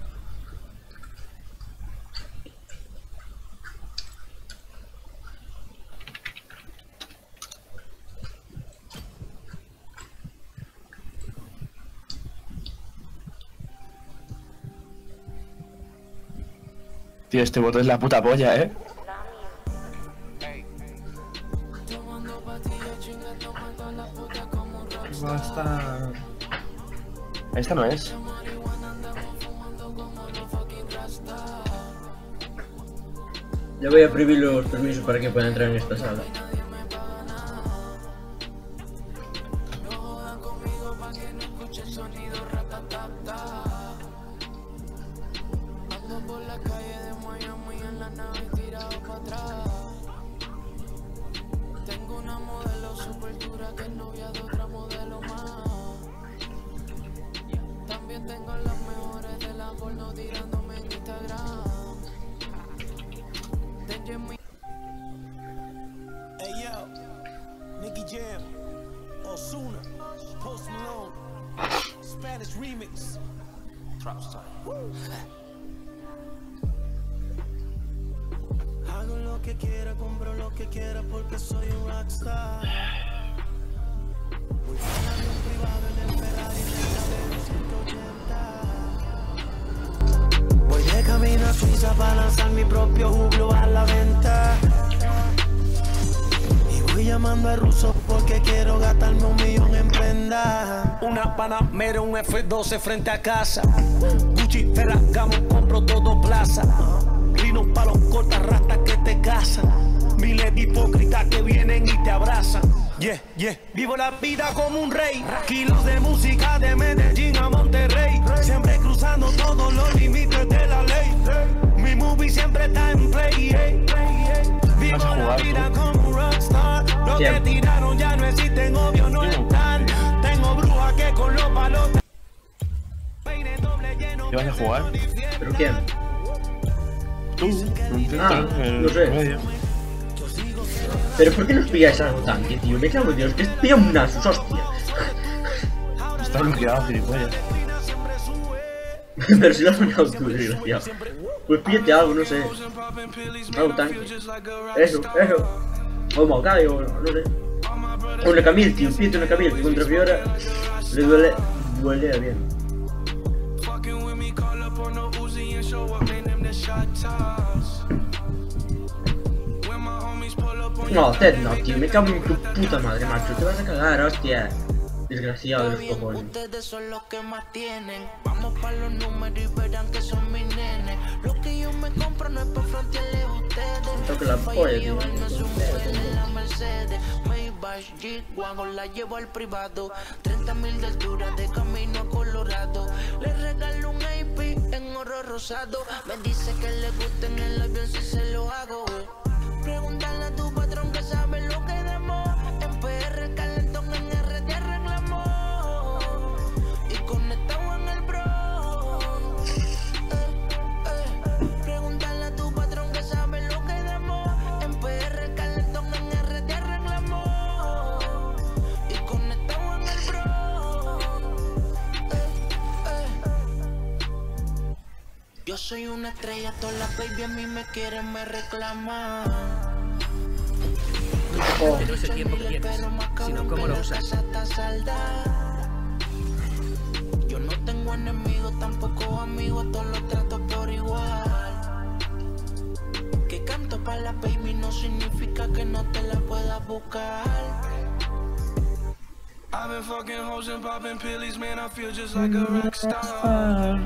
Tío, este botón es la puta polla, ¿eh? Basta. Esta no es. Ya voy a prohibir los permisos para que puedan entrar en esta sala. Hey yo, Nicky Jam, Ozuna, Post Malone, Spanish remix, Trap Style. Hago lo que quiera, compro lo que quiera porque soy un rockstar. Voy con un avión privado en el Ferrari en el ciento ochenta. Voy de camino a Suiza para lanzar mi propio juglo a la venta. Voy llamando al ruso porque quiero gastarme un millón en prenda. Una Panamera, un F doce frente a casa. Gucci, Ferragamo, compro todo plaza. Rino pa' los cortas ratas que te casan. Miles de hipócritas que vienen y te abrazan. Yeah, yeah, vivo la vida como un rey. Kilos de música de Medellín a Monterrey. Siempre cruzando todos los límites de la ley. Mi movie siempre está en play. Vivo la vida como un rockstar. Lo que tiraron ya no existen, obvio no están. Tengo brujas que con los palos. ¿Qué vas a jugar? ¿Pero quién? Tú. Ah, no sé. Pero ¿por qué nos pilláis algo tanque, tío? Me cago en Dios, que pillan un Nasus, hostia. Está bloqueado, gilipollas. Pero si lo has ganado tú, desgraciado. Pues píllate algo, no sé. Algo tanque. Eso, eso. O Maokai, o no sé. O una Camille, tío. Píllate una Camille que contra Fiora le duele. Duele bien. No, Ted no, tío. Me cago en tu puta madre, macho. Te vas a cagar, hostia. Desgraciado los cojones. Ustedes son los que más tienen. Vamos pa' los números y verán que son mis nenes. Lo que yo me compro no es pa' frontearle a ustedes. Toque la polla, tío. La Mercedes, Maybach, G-Wagon, la llevo al privado. treinta mil de altura de camino a Colorado. Le regalo un A P en oro rosado. Me dice que le gusta en el avión si se lo hago. Pregúntale a tu patrón que sabe lo que damos. En P R calentón, en R D arreglamos. Y conectado en el Bronx. Eh, eh. Pregúntale a tu patrón que sabe lo que damos. En P R calentón, en R D arreglamos. Y conectado en el Bronx. Eh, eh. Yo soy una estrella, todas las baby a mí me quieren, me reclaman. Oh. No es el tiempo que tienes, sino cómo lo usas. Yo no tengo enemigos, tampoco amigos, todos los trato por igual. Que canto para la baby no significa que no te la puedas buscar. I've been fucking hoes and popping pillies, man, I feel just like a rock star.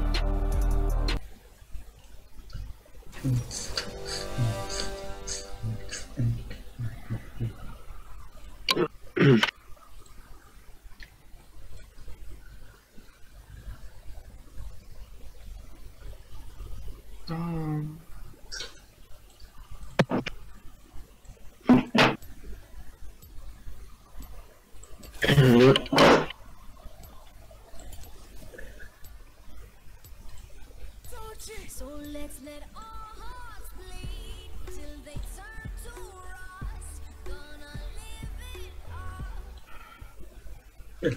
So let's let our hearts bleed till they turn to rust. Gonna live it up.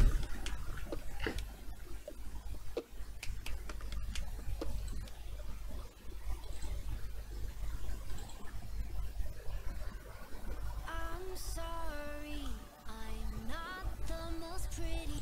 I'm sorry, I'm not the most pretty.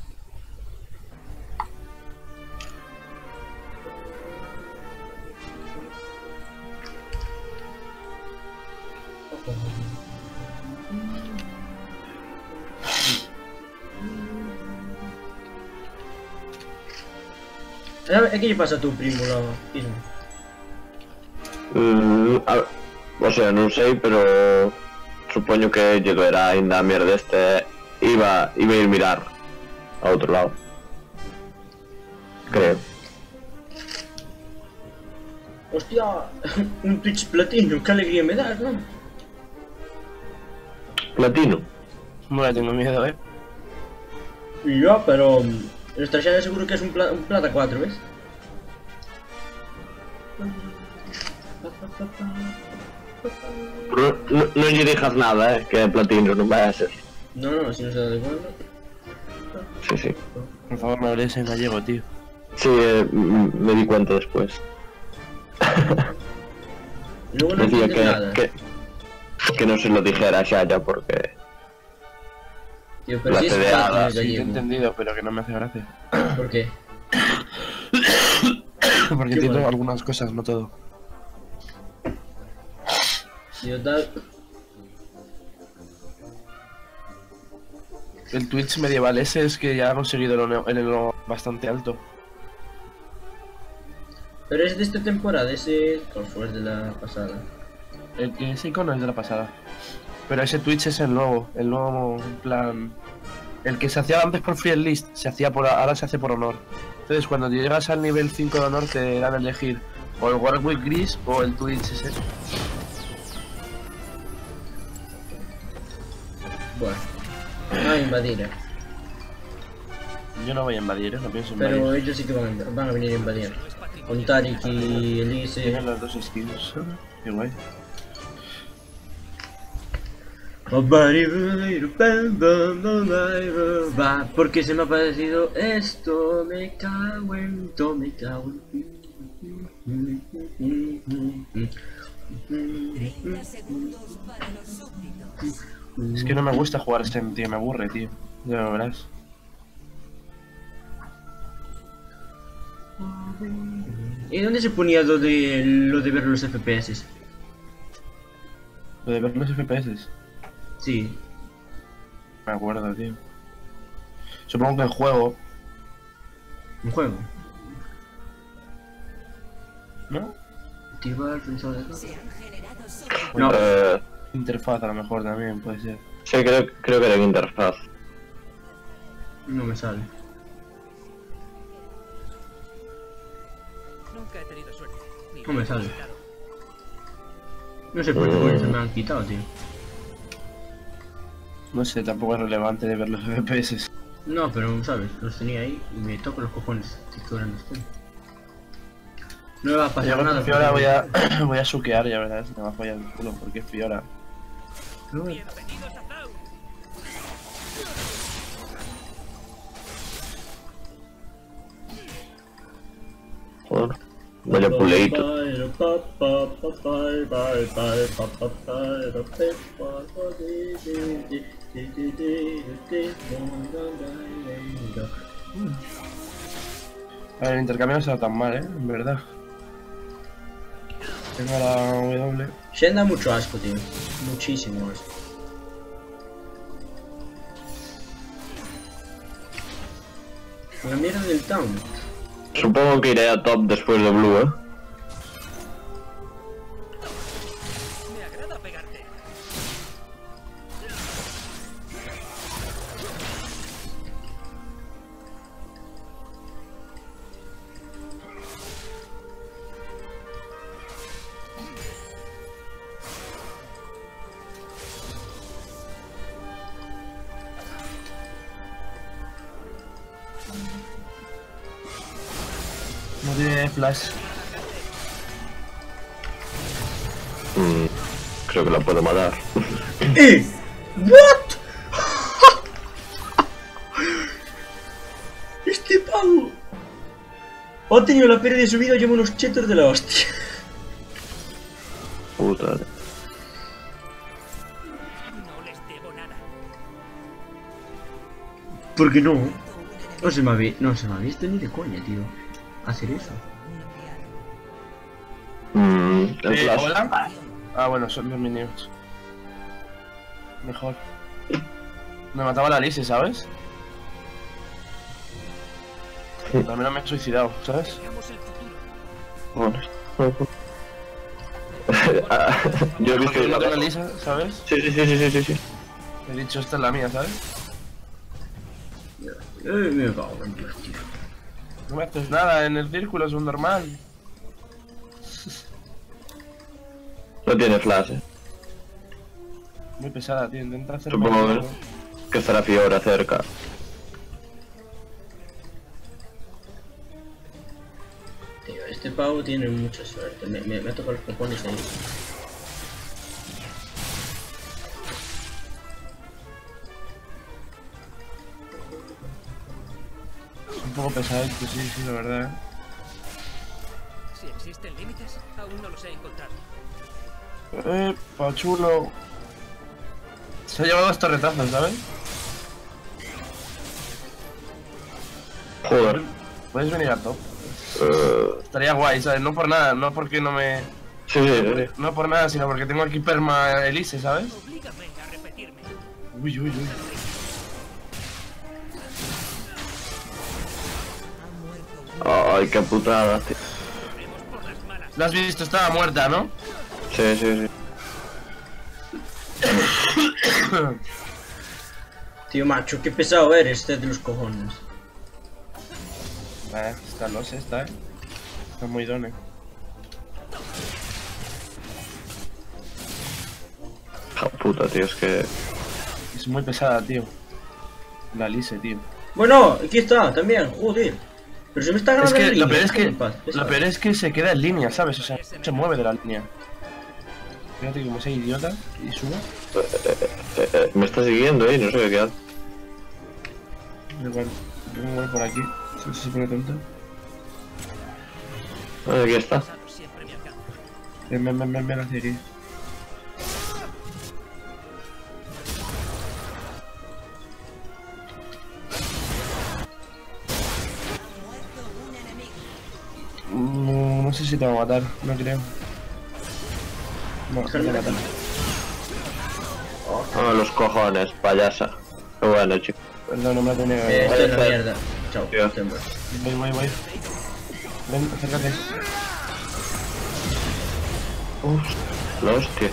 E che gli passa a tu primo la Isma? Mm, a, o sea, non sei, pero supoño que lle doerá ainda a mierda este. Iba, iba a ir mirar a outro lado. Creo. Hostia, un Twitch platino, que alegría me das, ¿no? Platino. Bueno, tengo miedo, eh. Y yo, pero el Strashana seguro que es un, pla un plata cuatro, ¿ves? No, no, non lle dixas nada, eh, que é platino, non vai a ser. No, no, si no se da de acuerdo. Sí, sí. Por favor, me hables en gallego, tío. Sí, eh, me di cuenta después. Luego no Decía entiendes que, nada. que, que no se lo dijera a Shaya porque... Tío, pero la si es cedeada, fácil el Sí, te he gallego. entendido, pero que no me hace gracia. ¿Por qué? Porque Qué entiendo bueno. algunas cosas, no todo. Tío, tal... El Twitch medieval ese es que ya ha conseguido el elo- el elo bastante alto. Pero es de esta temporada, ese... ¿Cuál fue el de la pasada? El, ese icono es de la pasada. Pero ese Twitch es el nuevo, el nuevo en plan... El que se hacía antes por Free List, se hacía por, ahora se hace por honor. Entonces cuando llegas al nivel cinco de honor te dan a elegir o el Warwick Gris o el Twitch ese. Bueno. Ah, invadir. Yo no voy a invadir, ¿eh? No pienso Pero invadir. ellos sí que van a, van a venir a invadir. Con Tarik y Elise. Tienen las dos skills. Qué guay. Porque se me ha parecido esto, me cago en todo, me cago en... treinta segundos para los súbditos. Es que no me gusta jugar Stem, tío, me aburre, tío. Ya lo verás. ¿Y dónde se ponía lo de, lo de ver los F P S? Lo de ver los F P S. Sí. Me acuerdo, tío. Supongo que en juego, Un juego. ¿no? Activar sensor de Se han generado súbditos. No. Eh, Interfaz a lo mejor también puede ser. sí, creo, creo que era en interfaz. No me sale. Nunca he tenido suerte. Ni No me sale. necesitado. No sé por qué coño se me han quitado, tío. No sé, tampoco es relevante de ver los F P S. No, pero sabes, los tenía ahí y me toco los cojones si que ahora no estoy. No me va a Yo pasar con nada. Fiora voy porque- a, voy a suquear, ya verás, me va a follar el culo, porque es Fiora. No, Bienvenidos a Zaun. Joder. Vaya puleito. A ver, el intercambio no será tan mal, eh, en verdad. Tengo la W. Shen da mucho asco, tío. Muchísimo asco. La mierda del town. Supongo que iré a top después de Blue, eh. Me agrada pegarte. No tiene flash. Mm, creo que la puedo matar. ¡Eh! ¿What? Este pavo ha tenido la pérdida de su vida, lleva unos chetos de la hostia. Puta. No les debo nada. ¿Por qué no? No se me ha, vi- no se me ha visto ni de coña, tío. Hacer eso. Mm, el Eh, flash. ¿hola? Ah, bueno, son los minions. Mejor. Me mataba la Lise, ¿sabes? También no me he suicidado, ¿sabes? Veamos el futuro. Joder. Ah, yo he visto Porque la maté a la Lisa, ¿sabes? Sí, sí, sí, sí, sí, sí, sí. He dicho, esta es la mía, ¿sabes? Eh, me cago en Dios, tío. No me haces nada en el círculo, es un normal. No tiene flash, eh. Muy pesada, tío, intenta hacer Supongo más que- algo. que estará Fiora cerca. Tío, este pavo tiene mucha suerte. Me, me, me ha tocado los cojones ahí. Es un poco pesado esto, sí, sí, la verdad, ¿eh? Si existen límites, aún no los he encontrado. Eh, pachulo. Se ha llevado estos retazos, ¿sabes? Joder. Puedes venir a top. Eh, Estaría guay, ¿sabes? No por nada, no porque no me... sí, sí, sí. No por nada, sino porque tengo aquí perma Elise, ¿sabes? Oblígame a repetirme. Uy, uy, uy. Ay, qué putada, tío. Corremos por las malas. La has visto, estaba muerta, ¿no? Sí, sí, sí. Tío, macho, qué pesado eres, este de los cojones. Eh, esta no sé, esta, eh. Está muy done. Ja, puta, tío, es que... Es muy pesada, tío. La Lise, tío. Bueno, aquí está, también, joder. Pero se me está Es ganando que la lo línea, peor es que, en paz, lo pesado. peor es que se queda en línea, ¿sabes? O sea, no se mueve de la línea. Fíjate como sea idiota y sube. eh, eh, me está siguiendo, eh, no sé qué hace. Da igual, yo me voy por aquí. Si se pone tonto. Ah, aquí está. Pasado siempre me alcanza. Ven, ven, ven, ven, ven hacia aquí. No, no sé si te va a matar, no creo. No, no te va a matar. Ah, los cojones, payasa. Qué bueno, chico. Perdón, no me la tenía que Eh, ver. esto es una mierda. Chao. Tío. estoy muerto. Voy, voy, voy. Ven, acércate. Uf, la hostia.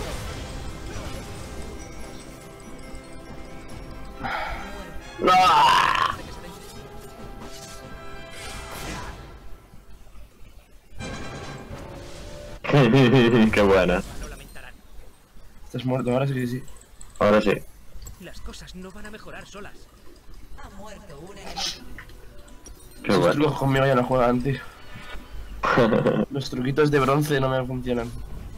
¡No! Qué buena. No lamentarán. Estás muerto, ahora sí que sí. Ahora sí. Las cosas no van a mejorar solas. Ha muerto un enemigo. Qué Esos bueno. trucos conmigo ya no juegan, tío. Los truquitos de bronce no me funcionan.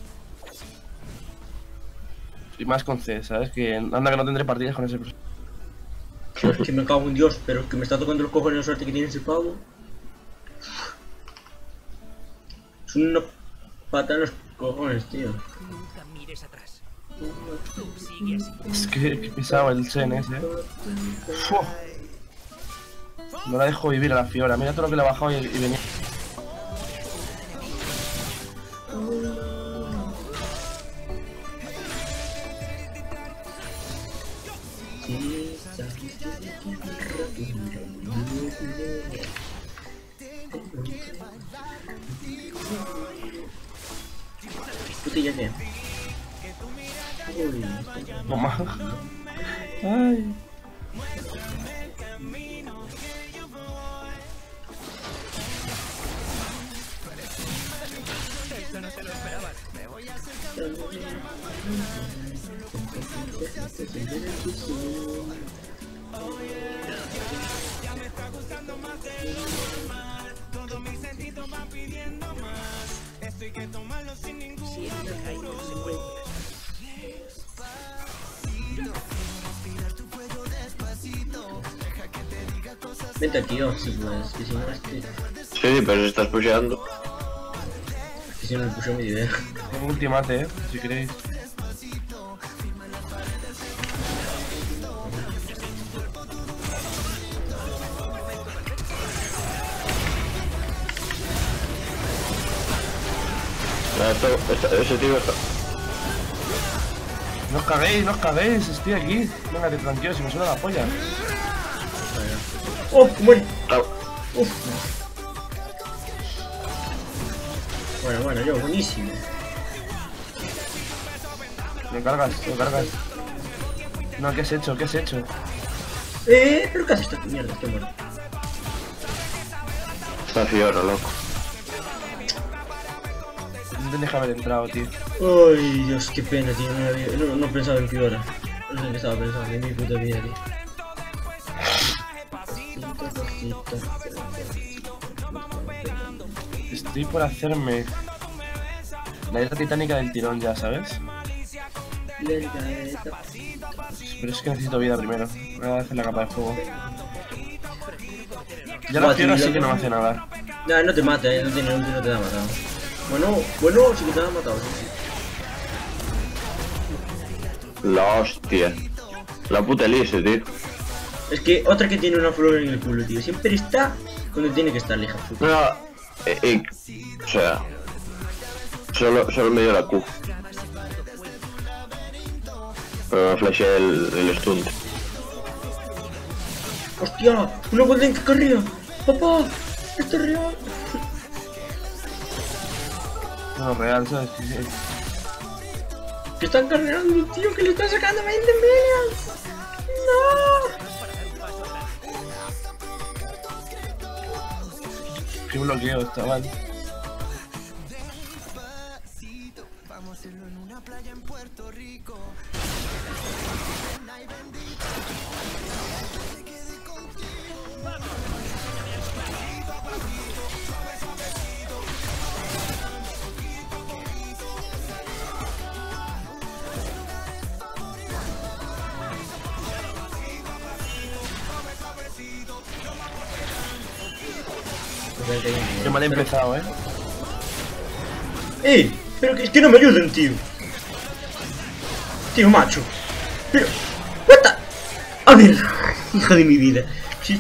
Y más con C, ¿sabes? Que anda que no tendré partidas con ese personaje. Es que me cago en Dios, pero es que me está tocando los cojones la suerte que tiene ese pavo. Es una pata en los cojones, tío. Nunca mires atrás. Tú sigue así. Es que, que pisaba el Sen ese, eh. Fu. No la dejo vivir a la Fiora. Mira todo lo que le ha bajado y, y venía. Putilla que. Uy. Toma. Ay. Eso no te lo esperabas. Siempre hay consecuencias. Vente aquí, oh, si puedes, que si no es que. Sí, pero si estás pusheando. Que si no me puso mi idea. Tengo ultimate, eh, si queréis. Ah, esto- esto- ese tío está. No os caguéis, no os caguéis, estoy aquí. Venga, te tranquilo, si me suena la polla. ¡Oh! ¡Muere! Au. ¡Uf! Bueno, bueno, yo, buenísimo. Lo cargas, lo cargas. No, ¿qué has hecho? ¿Qué has hecho? Eh, pero ¿qué haces esta mierda? Estoy muerto. Está Fiora, loco. No tendrías que haber entrado, tío. Ay, Dios, qué pena, tío. No, había, no, no pensaba en Fiora. No sé en qué estaba pensando, en mi puta vida, tío. Estoy por hacerme la isla titánica del tirón ya, ¿sabes? Pero es que necesito vida primero. Voy a hacer la capa de fuego. Ya la Buah, Fiora tío, sí ya- que no me hace nada. Nah, no te mata, eh. No tiene ulti, no te da matado. Bueno, bueno, sí que te ha matado, sí, sí. La hostia. La puta Elise, tío. Es que otra que tiene una flor en el culo, tío. Siempre está cuando tiene que estar, hija de puta. No. Eh, eh, o sea. Solo, solo me dio la Q. Pero me flashé el, el stunt. ¡Hostia! ¡Una golden que corría! ¡Papá! ¡Esto es real! No, real, ¿sabes? Sí, sí. ¡Que están cargando, tío! ¡Que le están sacando veinte minions! ¡No! Qué bloqueo, chaval. Qué mal he empezado, eh. ¡Eh! Pero que, es que no me ayudan, tío. Tío, macho. Pero... ¿What the? ¡A ver! Hija de mi vida. Sí.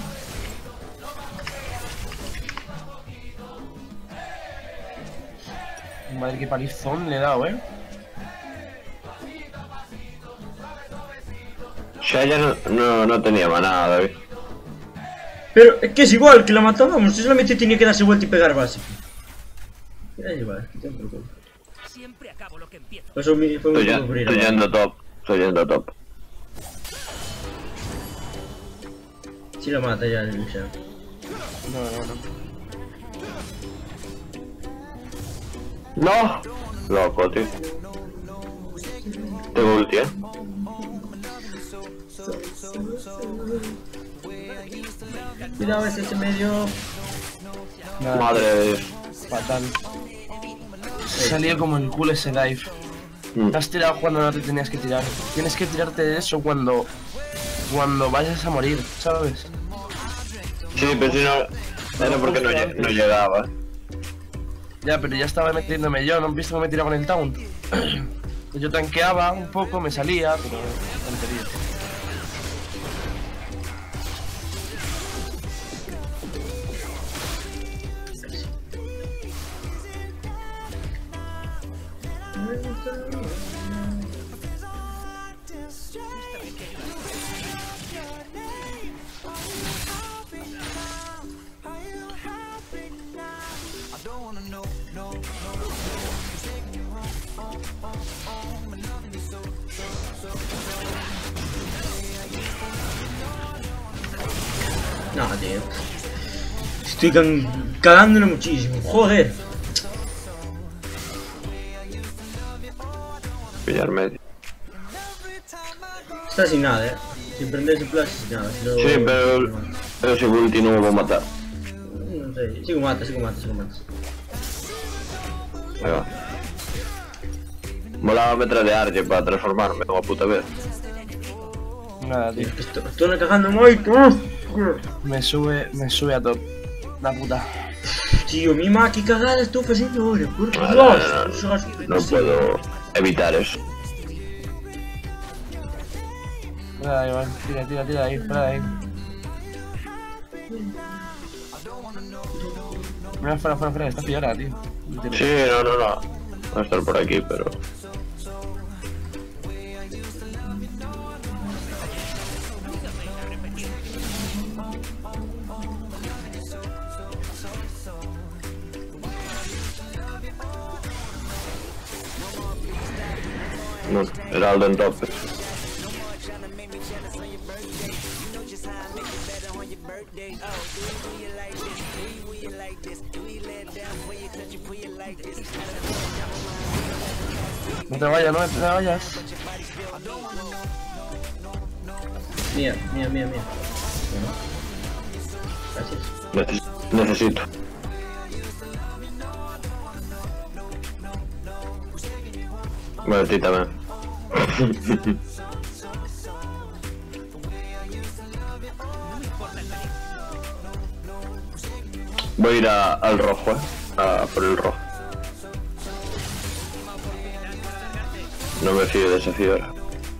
Madre, qué palizón le he dado, eh. O sea, ya no, no, no tenía manada, David. Pero es que es igual, que la matábamos. Solamente tenía que darse vuelta y pegar básico. Era igual, que tengo por culo. Siempre acabo lo que empiezo. Pues fue muy Estoy, ya- poco estoy yendo top. Estoy yendo top. Si la mata ya el Luciano. No, no, no. ¡No! Loco, tío. Tengo ulti, eh. Cuidado ese ese medio. Nada, Madre de Dios. fatal. Salió como el culo ese dive. Mm. Te has tirado cuando no te tenías que tirar. Tienes que tirarte de eso cuando cuando vayas a morir, ¿sabes? Sí, pero si no... Era porque no, lle- no llegaba. Ya, pero ya estaba metiéndome yo, ¿no has visto que me tiraba con el taunt? Yo tanqueaba un poco, me salía, pero tontería. No, tío. Estoy can cagándole muchísimo. Joder. Pillar medio. Está sin nada, eh. Sin prender su flash, sin nada. Si lo... Sí, pero... Pero si ulti no me va a matar. No sé. Sigo mata, sigo mata, sigo mata. Ahí va. Molaba metrallear para transformarme como puta vez. Nada, tío. Estoy, estoy cagando mucho. Me sube, me sube a top. La puta. Tío, mi ma, qué cagada estoy haciendo ahora. Por No, Dios. no, no, no, no puedo evitar eso. Fuera de ahí, vale. Tira, tira, tira ahí, fuera de ahí. Mira, fuera, fuera, fuera, está pillada, tío. Sí, no, no, no. Va a estar por aquí, pero... No, Heraldo en top. No te vayas, no te vayas. Mía, mía, mía, mía. Gracias. Neces- necesito. Bueno, a ti también. Voy a ir a- al rojo, eh. A por el rojo. No me fío de esa fibra.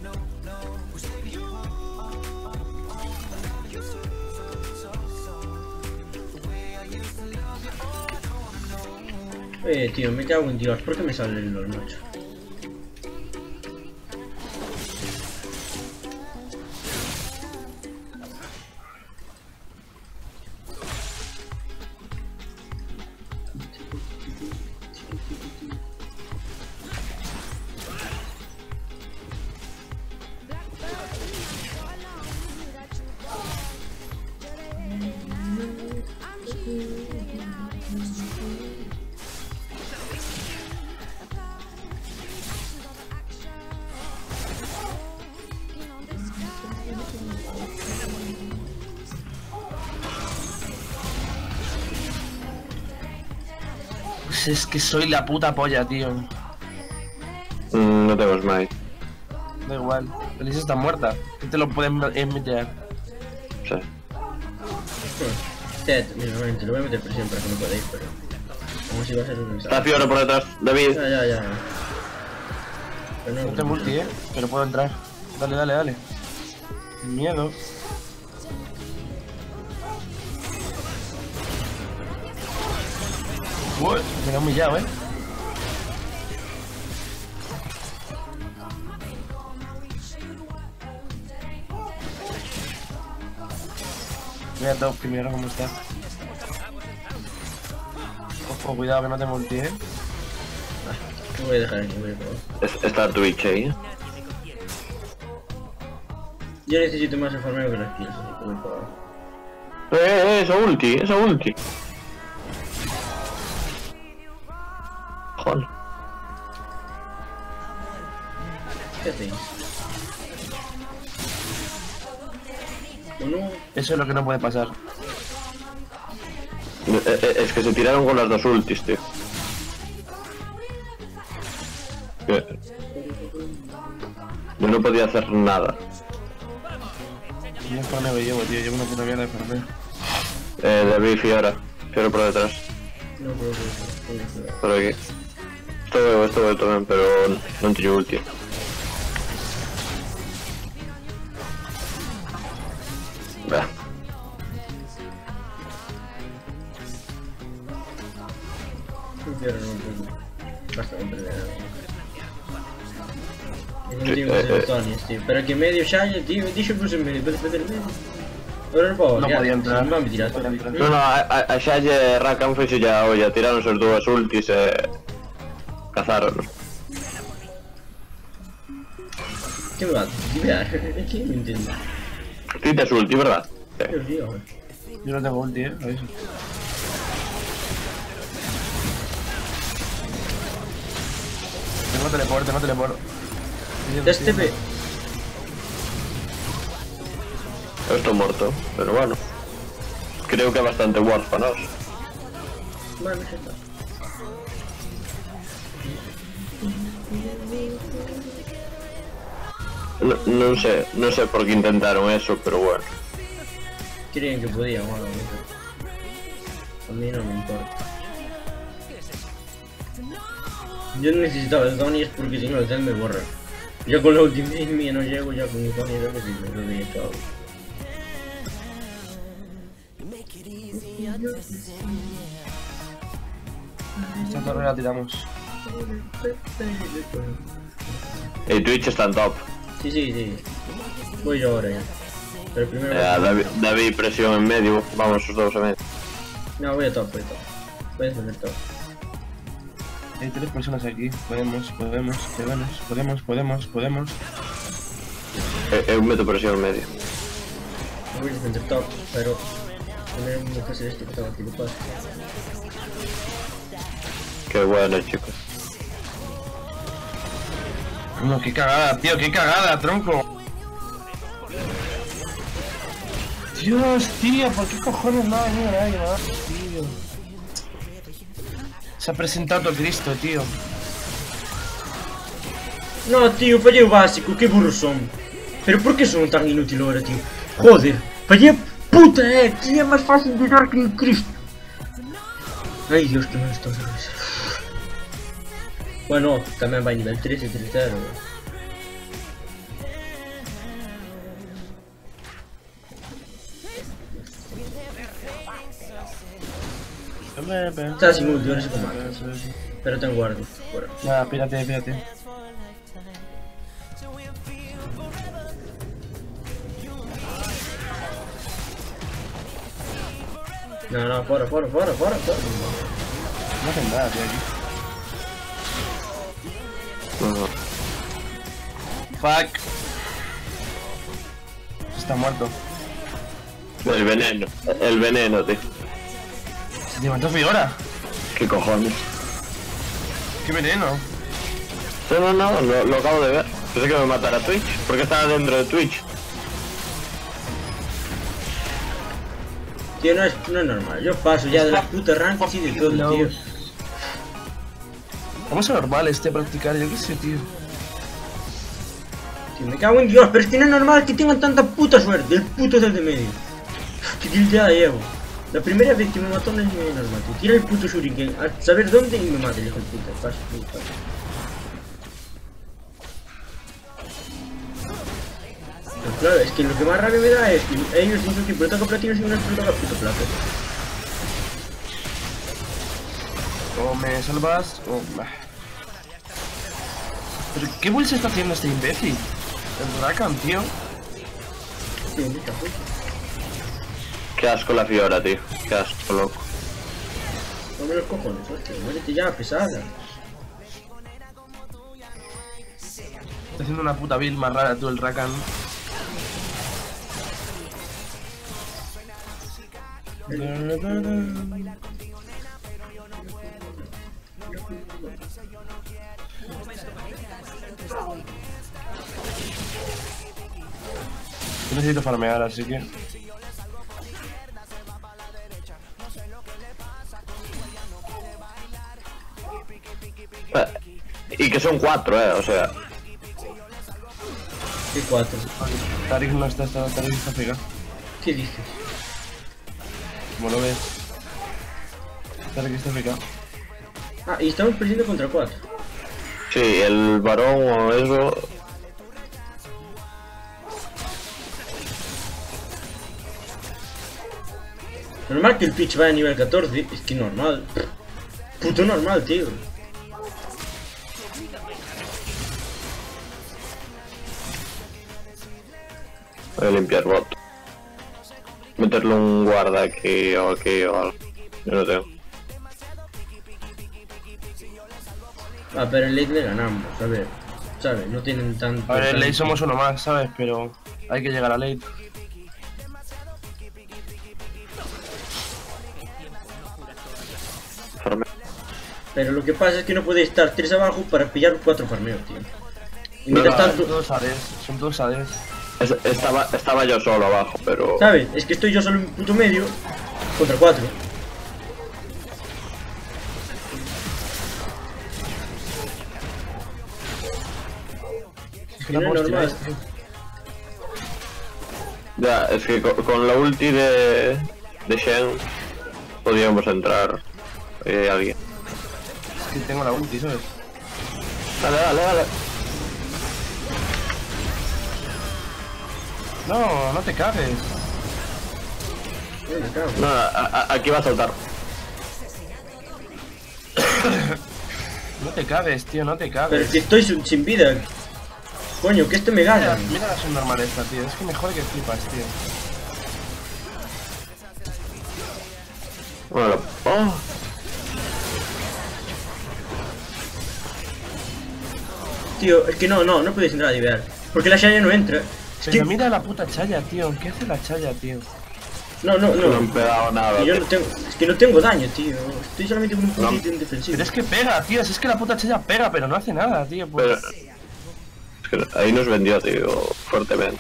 Eh, tío, me cago en Dios. ¿Por qué me sale el LOL, macho? Pues es que soy la puta polla, tío. Mm, no tengo smite. Da igual. Feliz está muerta. ¿Qué te lo pueden emitir? Sí. Ted, mira, realmente, le voy a meter presión para que no pueda ir, pero... Como si va a ser un Está Fiora por detrás, David. Ya, ya, ya. Pero No tengo ulti, eh. Pero puedo entrar. Dale, dale, dale. Sin miedo. Uy, me da humillado, eh. Voy a top primero, ¿cómo está? Ojo, cuidado que no te multi, eh. Te voy a dejar aquí, voy a probar. Es- Está Twitch ahí. Yo necesito más farmeo que las kills, así que voy para abajo. Eh, eh, esa ulti, esa ulti. Joder. ¿Qué hacéis? ¿O no? Eso es lo que no puede pasar. Eh, eh, Es que se tiraron con las dos ultis, tío. Que- Yo no podía hacer nada. Yo farmeo que llevo, tío. Llevo una puta mierda de farmeo. Eh, David, Fiora. Fiora por detrás. No creo que... Por aquí. Esto veo, esto veo también, pero no tiene ulti. Bah. Funciona, no puedo. Basta con perder. Sí, Non dico eh, se eh. Tony, tío. Pero che medio sceglie, tío, dice pure in medio, potete vedere medio. Ora un po', No ya, podía entrar. sì, ma mi tirato. No podía entrar. No, no, a, a, a Shaggy e Rakan fece già oggi, tirarono sus due ultis e cazarono. Che mi va? Di vedere, che mi intendo? Tite su ulti, ¿verdad? Sí. Io io. Yo no tengo ulti, eh. Aviso. Tengo teleporte, tengo teleporte. Este pe... Estoy muerto, pero bueno. Creo que bastante huérfanos. Bueno, ya está. No, no sé, no sé por qué intentaron eso, pero bueno. Creían que podían, bueno, no sé. A mí no me importa. Yo no necesitaba el Tony es porque si no el Tel me borra. Yo con la ultimate mía no llego, ya con mi Tony no necesito, lo he echado. Esta torre la tiramos. El Twitch está en top. Sí, sí, sí. Voy yo ahora ya. Pero primero... Eh, David, David presión en medio, vamos los dos a medio. No, voy a top, voy a top. Voy a defender top. Hay tres personas aquí. Podemos, podemos, podemos, podemos, podemos, podemos. Eh, eh, meto presión en medio. Voy a defender top, pero... Primero me tengo que hacer esto que tengo aquí de paso. Qué bueno, chicos. No, qué cagada, tío, qué cagada, tronco. Dios, tío, ¿por qué cojones no ha venido nadie más, tío? Se ha presentado Cristo, tío. No, tío, fallé el básico, qué burros son. Pero ¿por qué son tan inútiles ahora, tío? Joder, fallé puta, eh, que es más fácil de dar que en Cristo. Ay, Dios, que mal estoy. Bueno, también va a nivel trece, tres cero. Está sin ulti, ahora sí como mata. Pero ten guardia. Fuera. Nada, pírate, pírate. No, no, fuera, fuera, fuera, fuera, fuera. No hacen nada, tío, aquí. No. Fuck. Está muerto. El veneno, el veneno, tío. Se levantó Fiora. ¿Qué cojones? Qué veneno. No, no, no, lo, lo acabo de ver. Pensé que me matara Twitch, porque estaba dentro de Twitch. Tío, no es, no es normal. Yo paso ya de las putas rankings y de todo, No. tío. ¿Cómo es normal este practicar? Yo qué sé, tío. Tío, me cago en Dios, pero es que no es normal que tengan tanta puta suerte. El puto del de medio. Que tilteada llevo. La primera vez que me mató no es muy normal, tío. Tira el puto shuriken a saber dónde y me mata el hijo de puta. Paso, tío, paso. Pero claro, es que lo que más rabia me da es que ellos dicen que protoca platino y uno protoca puto plata. O me salvas o... bah. ¿Pero qué build se está haciendo este imbécil? El Rakan, tío. Tío, mucha puta. Qué asco la Fiora, tío. Qué asco, loco. Dame los cojones, hostia. Muérete ya, pesada. Está haciendo una puta build más rara tú, el Rakan. Yo necesito farmear, así que... Eh, y que son cuatro, eh, o sea... ¿Qué cuatro? Tarik no está, está, Tarik está pegado. ¿Qué dices? Como lo ves. Tarik está pegado. Ah, y estamos perdiendo contra cuatro. Sí, el varón o eso... Normal que el pitch vaya a nivel catorce, es que normal. Puto normal, tío. Voy a limpiar bot. Meterle un guarda aquí o aquí o algo. Yo no tengo. Ah, pero en late le ganamos, a ver. ¿Sabes? No tienen tanto... A ver, en late somos uno más, ¿sabes? Pero hay que llegar a late. Farme. Pero lo que pasa es que no puede estar tres abajo para pillar cuatro farmeos, tío. Y mientras No, tanto... Son todos A Ds, son todos A Ds. Es- Estaba, estaba yo solo abajo, pero... ¿Sabes? Es que estoy yo solo en punto medio contra cuatro. Es que No la es puedo normal. tirar, tío. Ya, es que con, con la ulti de... de Shen... podíamos entrar... Eh, alguien. Sí, tengo la ulti, ¿sabes? Dale, dale, dale. No, no te cagues. Ay, me cago. No, a- a- aquí va a saltar. No te cagues, tío, no te Pero es cagues. que estoy sin, sin vida. Coño, que este me Mira, gana. mira la subnormal esta, tío. Es que mejor que flipas, tío. Bueno, oh. Tío, es que no, no, no puedes entrar a divear. Porque la Shaya no entra. Es Pero que... mira la puta chaya, tío. ¿Qué hace la chaya, tío? No, no, No me no. han pegado nada. Que yo tío. no tengo... Es que no tengo daño, tío. Estoy solamente con un No. puntito indefensivo. Pero es que pega, tío. Si es que la puta chaya pega, pero no hace nada, tío. Pues... Pero... es que ahí nos vendió, tío, fuertemente.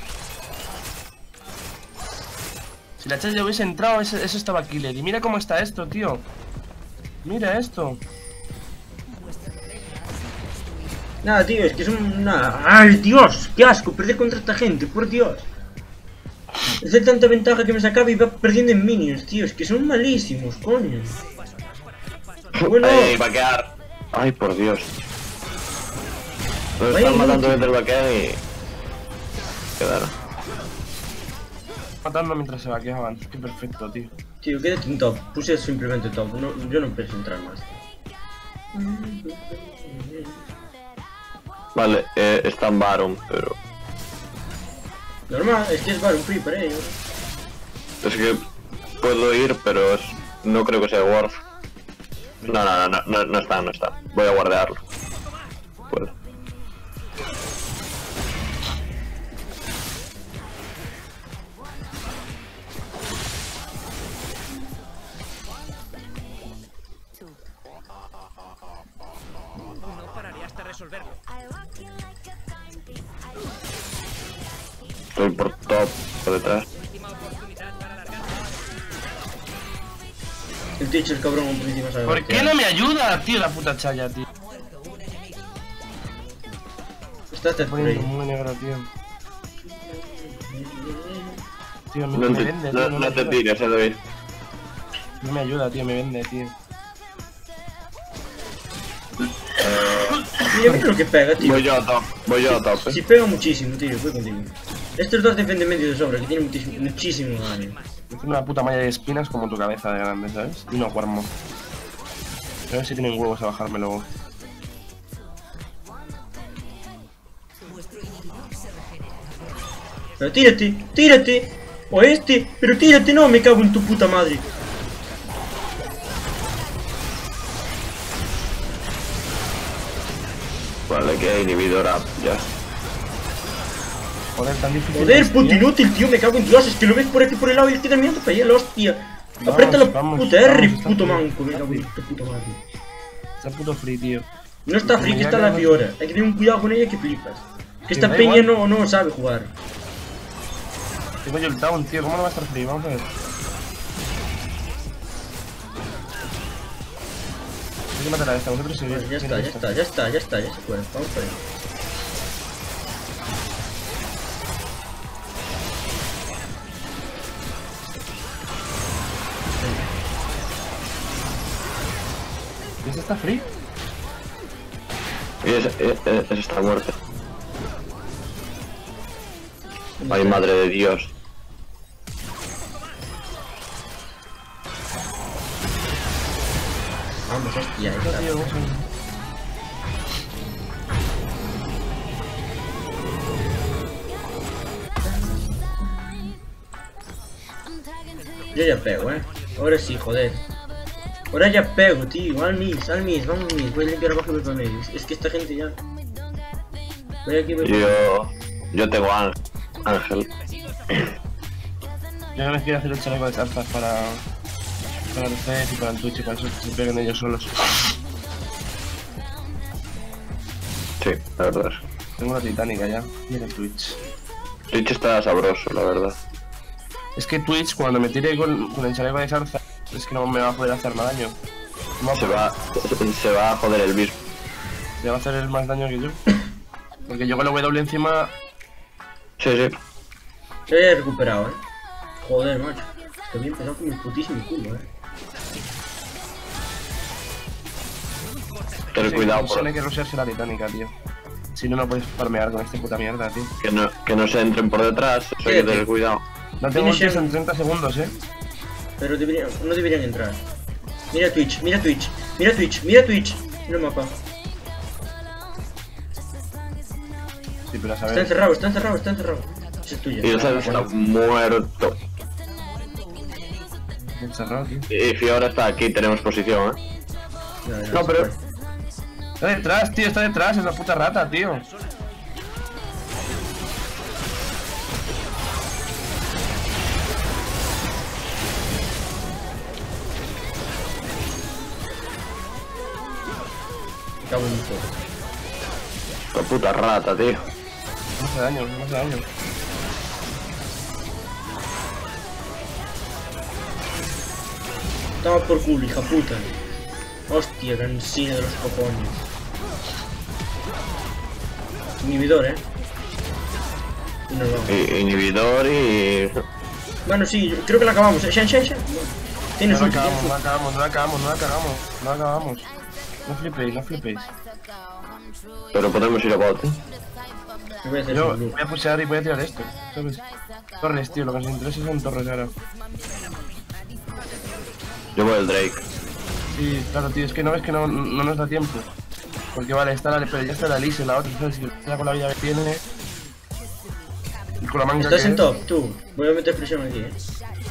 Si la chaya hubiese entrado, ese- eso estaba killer. Y mira cómo está esto, tío. Mira esto. Nada, tío, es que son una... ¡Ay, Dios! ¡Qué asco! Perder contra esta gente, por Dios. Es de tanta ventaja que me sacaba y va perdiendo en minions, tío. Es que son malísimos, coño. Bueno, Ay, vaquear. Ay, por Dios. Nos Vaya están matando inútil. desde el vaquear y... Quedaron. Matando mientras se vaqueaban. Qué perfecto, tío. tío, quédate en top. Puse simplemente top. No, yo no pienso entrar más. Vale, eh, está en Baron, pero... Normal, es que es Baron Free para ellos. Es que puedo ir, pero es... no creo que sea worth. No, no, no, no, no, no está, no está. Voy a guardarlo. Puedo. No pararé hasta resolverlo. Estoy por top, por detrás. Última oportunidad para alargar. El teacher cabrón un poquito más ¿Por qué no me ayuda, tío, la puta chaya, tío? Está Está Ted poniendo Free. muy negro, tío. Tío, me, No me te, vende, no, tío. No, me no te ayuda. tires, eh, David. No me ayuda, tío, me vende, tío. Tío, mira lo que pega, tío. Voy yo a top, voy yo a top, eh. Si pega muchísimo, tío, voy contigo. Estos dos defienden medio de sobra, que tienen muchísimo, muchísimo daño. Tiene una puta malla de espinas como tu cabeza de grande, ¿sabes? Y no cuarmo. A ver si tienen huevos a bajarme luego. Pero tírate, tírate. O este, pero tírate, no, me cago en tu puta madre. Vale, que hay inhibidor up, ya. Joder, tan difícil. Joder, es, puto tío. inútil, tío, me cago en Dios, es que lo ves por aquí por el lado y el que termina para allá, la hostia. Vamos, Aprieta la vamos, puta R, vamos, está puto bien. manco, me cago en tu puta madre. Está puto free, tío. No está Como free, que ya está que la no- Fiora. Hay que tener un cuidado con ella que flipas. Que Sí, esta da peña igual. no, no sabe jugar. Tengo yo el down, tío. ¿Cómo no va a estar free? Vamos a ver. Hay que matar a esta. Vosotros seguís. Pues ya Mira está, ya esta. está, ya está, ya está, ya se puede. Vamos para allá. ¿Y esta está free? Y esa, esa, esa está muerta. Ay, madre de Dios. Vamos, hostia, ahí Esta, está. tío, vamos a ver. Yo ya pego, eh. Ahora sí, joder. Ahora ya pego, tío. Al mis, al mis, vamos mis. Voy a limpiar abajo y voy para medio. Es que esta gente ya. Voy aquí, voy para Yo... Yo tengo ángel. Ángel. Yo no les quiero hacer el chaleco de cartas para... Para el C S y para el Twitch y para eso que se peguen ellos solos. Sí, la verdad. Tengo una titánica ya. Mira el Twitch. Twitch está sabroso, la verdad. Es que Twitch cuando me tire con, con el chaleco de zarza es que no me va a poder hacer más daño. No va a Se poder- va... Se va a joder el bispo. Le va a hacer el más daño que yo. Porque yo con la W encima... Sí, sí. Yo ya he recuperado, eh. Joder, macho. Que había empezado con mi putísimo culo, eh. Ten sí, cuidado por... Tiene que rushearse la titánica, tío. Si no, no puedes farmear con esta puta mierda, tío. Que no, que no se entren por detrás, eso hay que tener cuidado. No tengo Finisher. ultis en treinta segundos, eh. Pero deberían, no deberían entrar. Mira Twitch, mira Twitch, mira Twitch, mira Twitch. Mira el mapa. Sí, pero a Está saber... encerrado, está encerrado, está encerrado. Esa es tuya. Y el Zed está muerto. Encerrado, tío. Y Fiora está aquí, tenemos posición, eh. Ya, ya, No, se pero... fue. Está detrás, tío, está detrás, es la puta rata, tío. Me cago en todo. La puta rata, tío. No hace daño, no hace daño. Toma por culo, hija puta. Hostia, cansina de los cojones. Inhibidor, eh. Y nos vamos. I- inhibidor y... Bueno, sí, yo creo que la acabamos. ¿eh? Shen, Shen, Shen. Tienes No la ulti, acabamos, tienes no la ulti. acabamos, no la acabamos, no la acabamos, no la acabamos. No flipéis, no flipéis. Pero podemos ir a bot, eh. Yo voy a hacer Yo su blue. voy a pushear y voy a tirar esto, ¿sabes? Torres, tío, lo que nos interesa son torres ahora. Yo voy al Drake. Sí, claro, tío, es que no ves que no, no nos da tiempo. Porque vale, está la, pero ya está la Lise, la otra, ¿sabes? Si ya con la vida que tiene... Y con la manga Estás que en es. top, tú. Voy a meter presión aquí, eh.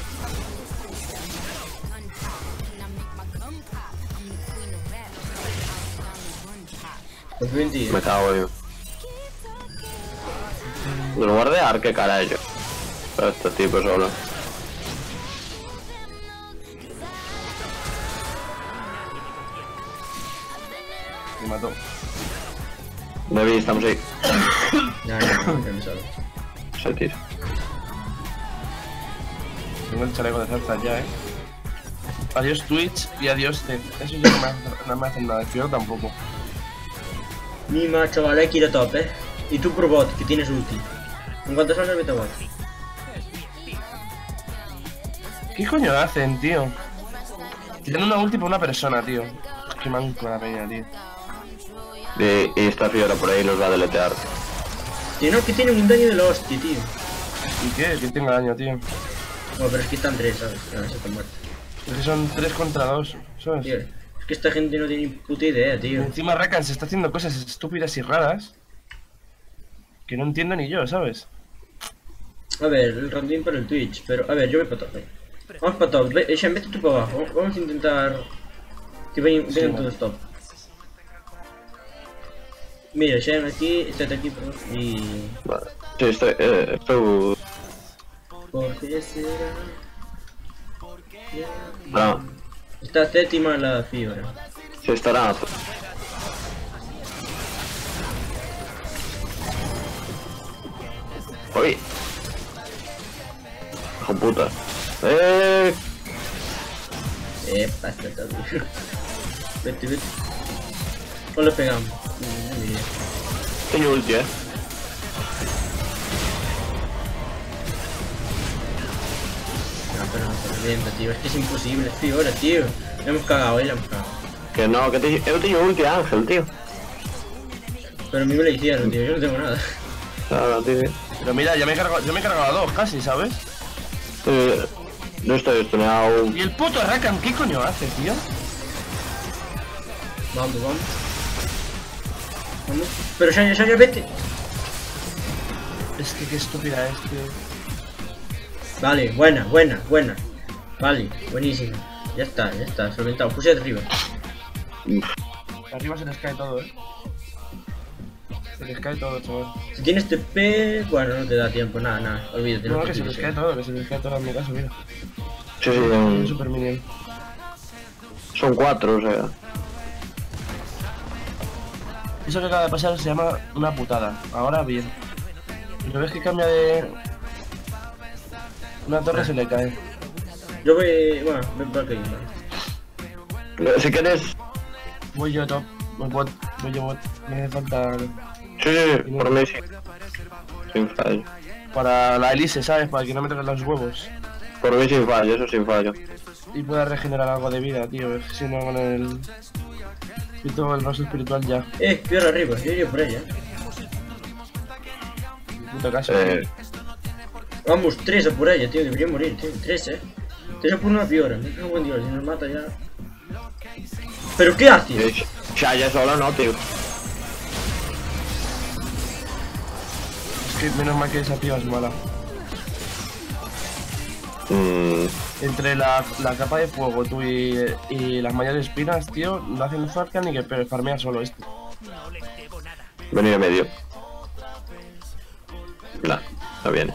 Confío en ti, eh. Me cago yo. Lo guardear, qué carajo. Este tipo solo. Me mató. David, estamos ahí. Ya, ya, ya me salgo. Se tira. Tengo el chaleco de zarza ya, eh. Adiós Twitch y adiós Zed. Eso ya no me, hace- no me hacen nada, yo tampoco. Mima, chaval, hay que ir a top, eh. Y tú por bot, que tienes ulti. En cuanto salga, vete a bot. ¿Qué coño hacen, tío? Tienen una ulti por una persona, tío. Qué manco la peña, tío. Y, y esta Fiora por ahí los va a deletear. Tío, no, que tienen un daño de la hostia, tío. ¿Y qué? Que tenga daño, tío. Bueno, pero es que están tres, ¿sabes? Ya, se están muertos. Es que son tres contra dos, ¿sabes? Tío, es que esta gente no tiene ni puta idea, Y tío. encima Rakan se está haciendo cosas estúpidas y raras que no entiendo ni yo, ¿sabes? A ver, el random para el Twitch, pero a ver, yo voy para top. Vamos para top, ve, Shen, vete tú para abajo. Vamos a intentar que vayan, vengan Sí, todos top. Mira, Shen aquí, estate aquí por y... Vale. Sí, estoy... Eh, estoy... ¿Por qué será? Ah, Está séptima la fibra. sí, estará... Uy. Hijo puta. Eh... Eh, pasa todo. Vete, vete. O le pegamos. Mm, mira. Tengo ulti, eh. No, pero no se revienta, tío. Es que es imposible, tío. Ahora, tío. Le hemos cagado, eh, le hemos cagado. Que no, que te... yo tengo ulti a Ángel, tío. Pero a mí me lo hicieron, tío. Yo no tengo nada. Claro, tío. Pero mira, ya me he cargado, yo me he cargado a dos casi, ¿sabes? Eh, no estoy estuneado. Y el puto Rakan, ¿qué coño hace, tío? Vamos, vamos. Vamos. Pero Shaya, Shaya, vete. Es que qué estúpida es, tío. Vale, buena, buena, buena. Vale, buenísimo. Ya está, ya está, solventado. Puse de arriba. Arriba se les cae todo, eh. Se les cae todo, chaval. Si tienes T P, bueno, no te da tiempo, nada, nada. Olvídate. No, no que te se les cae todo, que se les cae todo en mi caso, mira. Sí, sí, Un son, super minion. son cuatro, o sea. Eso que acaba de pasar se llama una putada. Ahora bien. Pero ves que cambia de... Una torre se le cae. Yo voy, bueno, ven para aquí, vale. Si quieres... Voy yo top. Voy bot. Voy yo bot. Me hace falta... Sí, sí, por mí sí. Sin fallo. Para la Elise, ¿sabes? Para que no me toquen los huevos. Por mí sin fallo, eso sin fallo. Y pueda regenerar algo de vida, tío. Es que si no con el... Y todo el vaso espiritual ya. Eh, pior arriba, yo iría por ella. Puto caso. Eh, Vamos, tres a por ella, tío, debería morir, tío. Tres, eh. Tres a por una piora, me cago en Dios, si nos mata ya. ¿Pero qué haces? ya, ya solo no, tío. Es que menos mal que esa piba es mala. Mm, Entre la, la capa de fuego, tú y, y las mallas de espinas, tío, no hacen falta ni que pero farmea solo esto. venir a medio. Nah, no viene.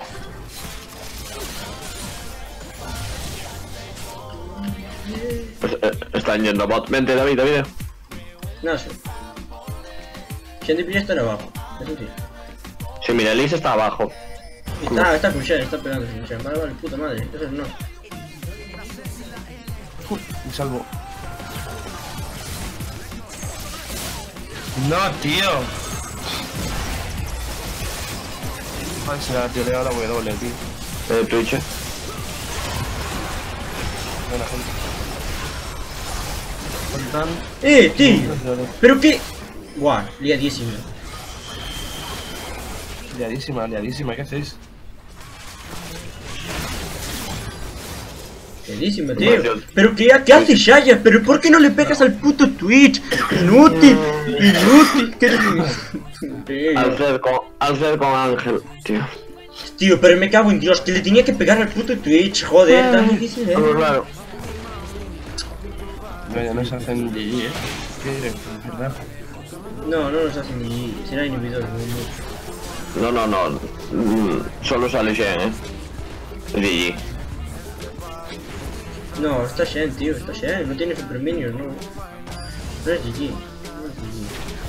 Pues, eh, están yendo a bot. Vente, David, David. No sé. Shen ya está abajo, eso sí. Sí, mira, Elise está abajo. Está, está con Shen, está pegando con Shen. Vale, vale, puta madre, eso no. Me salvo. No, tío. Ay, será, tío, le he dado la W, tío. Eh, Twitch. Buena gente. Faltan... ¡Eh, tío! ¿Pero qué? Guau, liadísimo. Liadísima, liadísima, ¿qué hacéis? Liadísimo, tío. ¿Pero qué, qué hace Shaya? ¿Pero por qué no le pegas al puto Twitch? Inútil, inútil. ¿Qué? Alfred con, Alfred con Ángel, tío. Tío, pero me cago en Dios, que le tenía que pegar al puto Twitch, joder, tan difícil, eh. Claro, claro. No, ya no se hacen G G, eh. ¿Qué diré? ¿Verdad? No, no nos hacen ni será inhibidor. No, no, no. Mm, solo sale Shen, eh. G G. No, está Shen, tío, está Shen, no tiene super minions, no. No es G G. No es G G.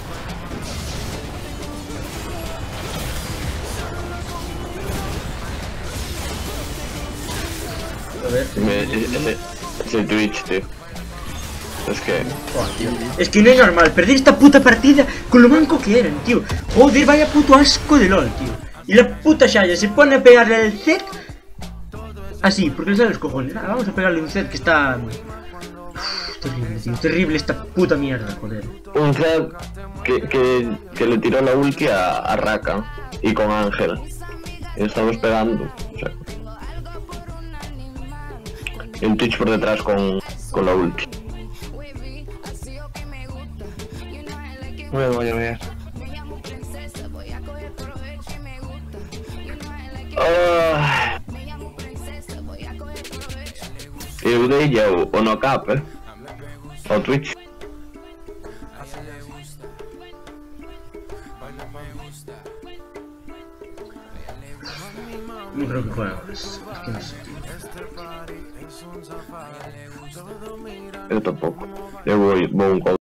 A ver, Me- Ese ese Twitch, tío. Es que... Joder, tío. Es que no es normal, perder esta puta partida con lo manco que eran, tío. Joder, vaya puto asco de LOL, tío. Y la puta Shaya se pone a pegarle al Zed. Así, porque le salen los cojones. Ah, vamos a pegarle un Zed que está... Uf, terrible, tío, terrible esta puta mierda, joder. Un Zed que, que, que le tiró la ulti a, a Rakan y con Ángel. Y estamos pegando. O sea. Y un Twitch por detrás con, con la ulti. Voy a voy a ver. ¡Oh! Eu dei o, o knock-up, eh? O Twitch. No creo que juegue más. Es que no sé. Eu tampouco. Eu vou, vou um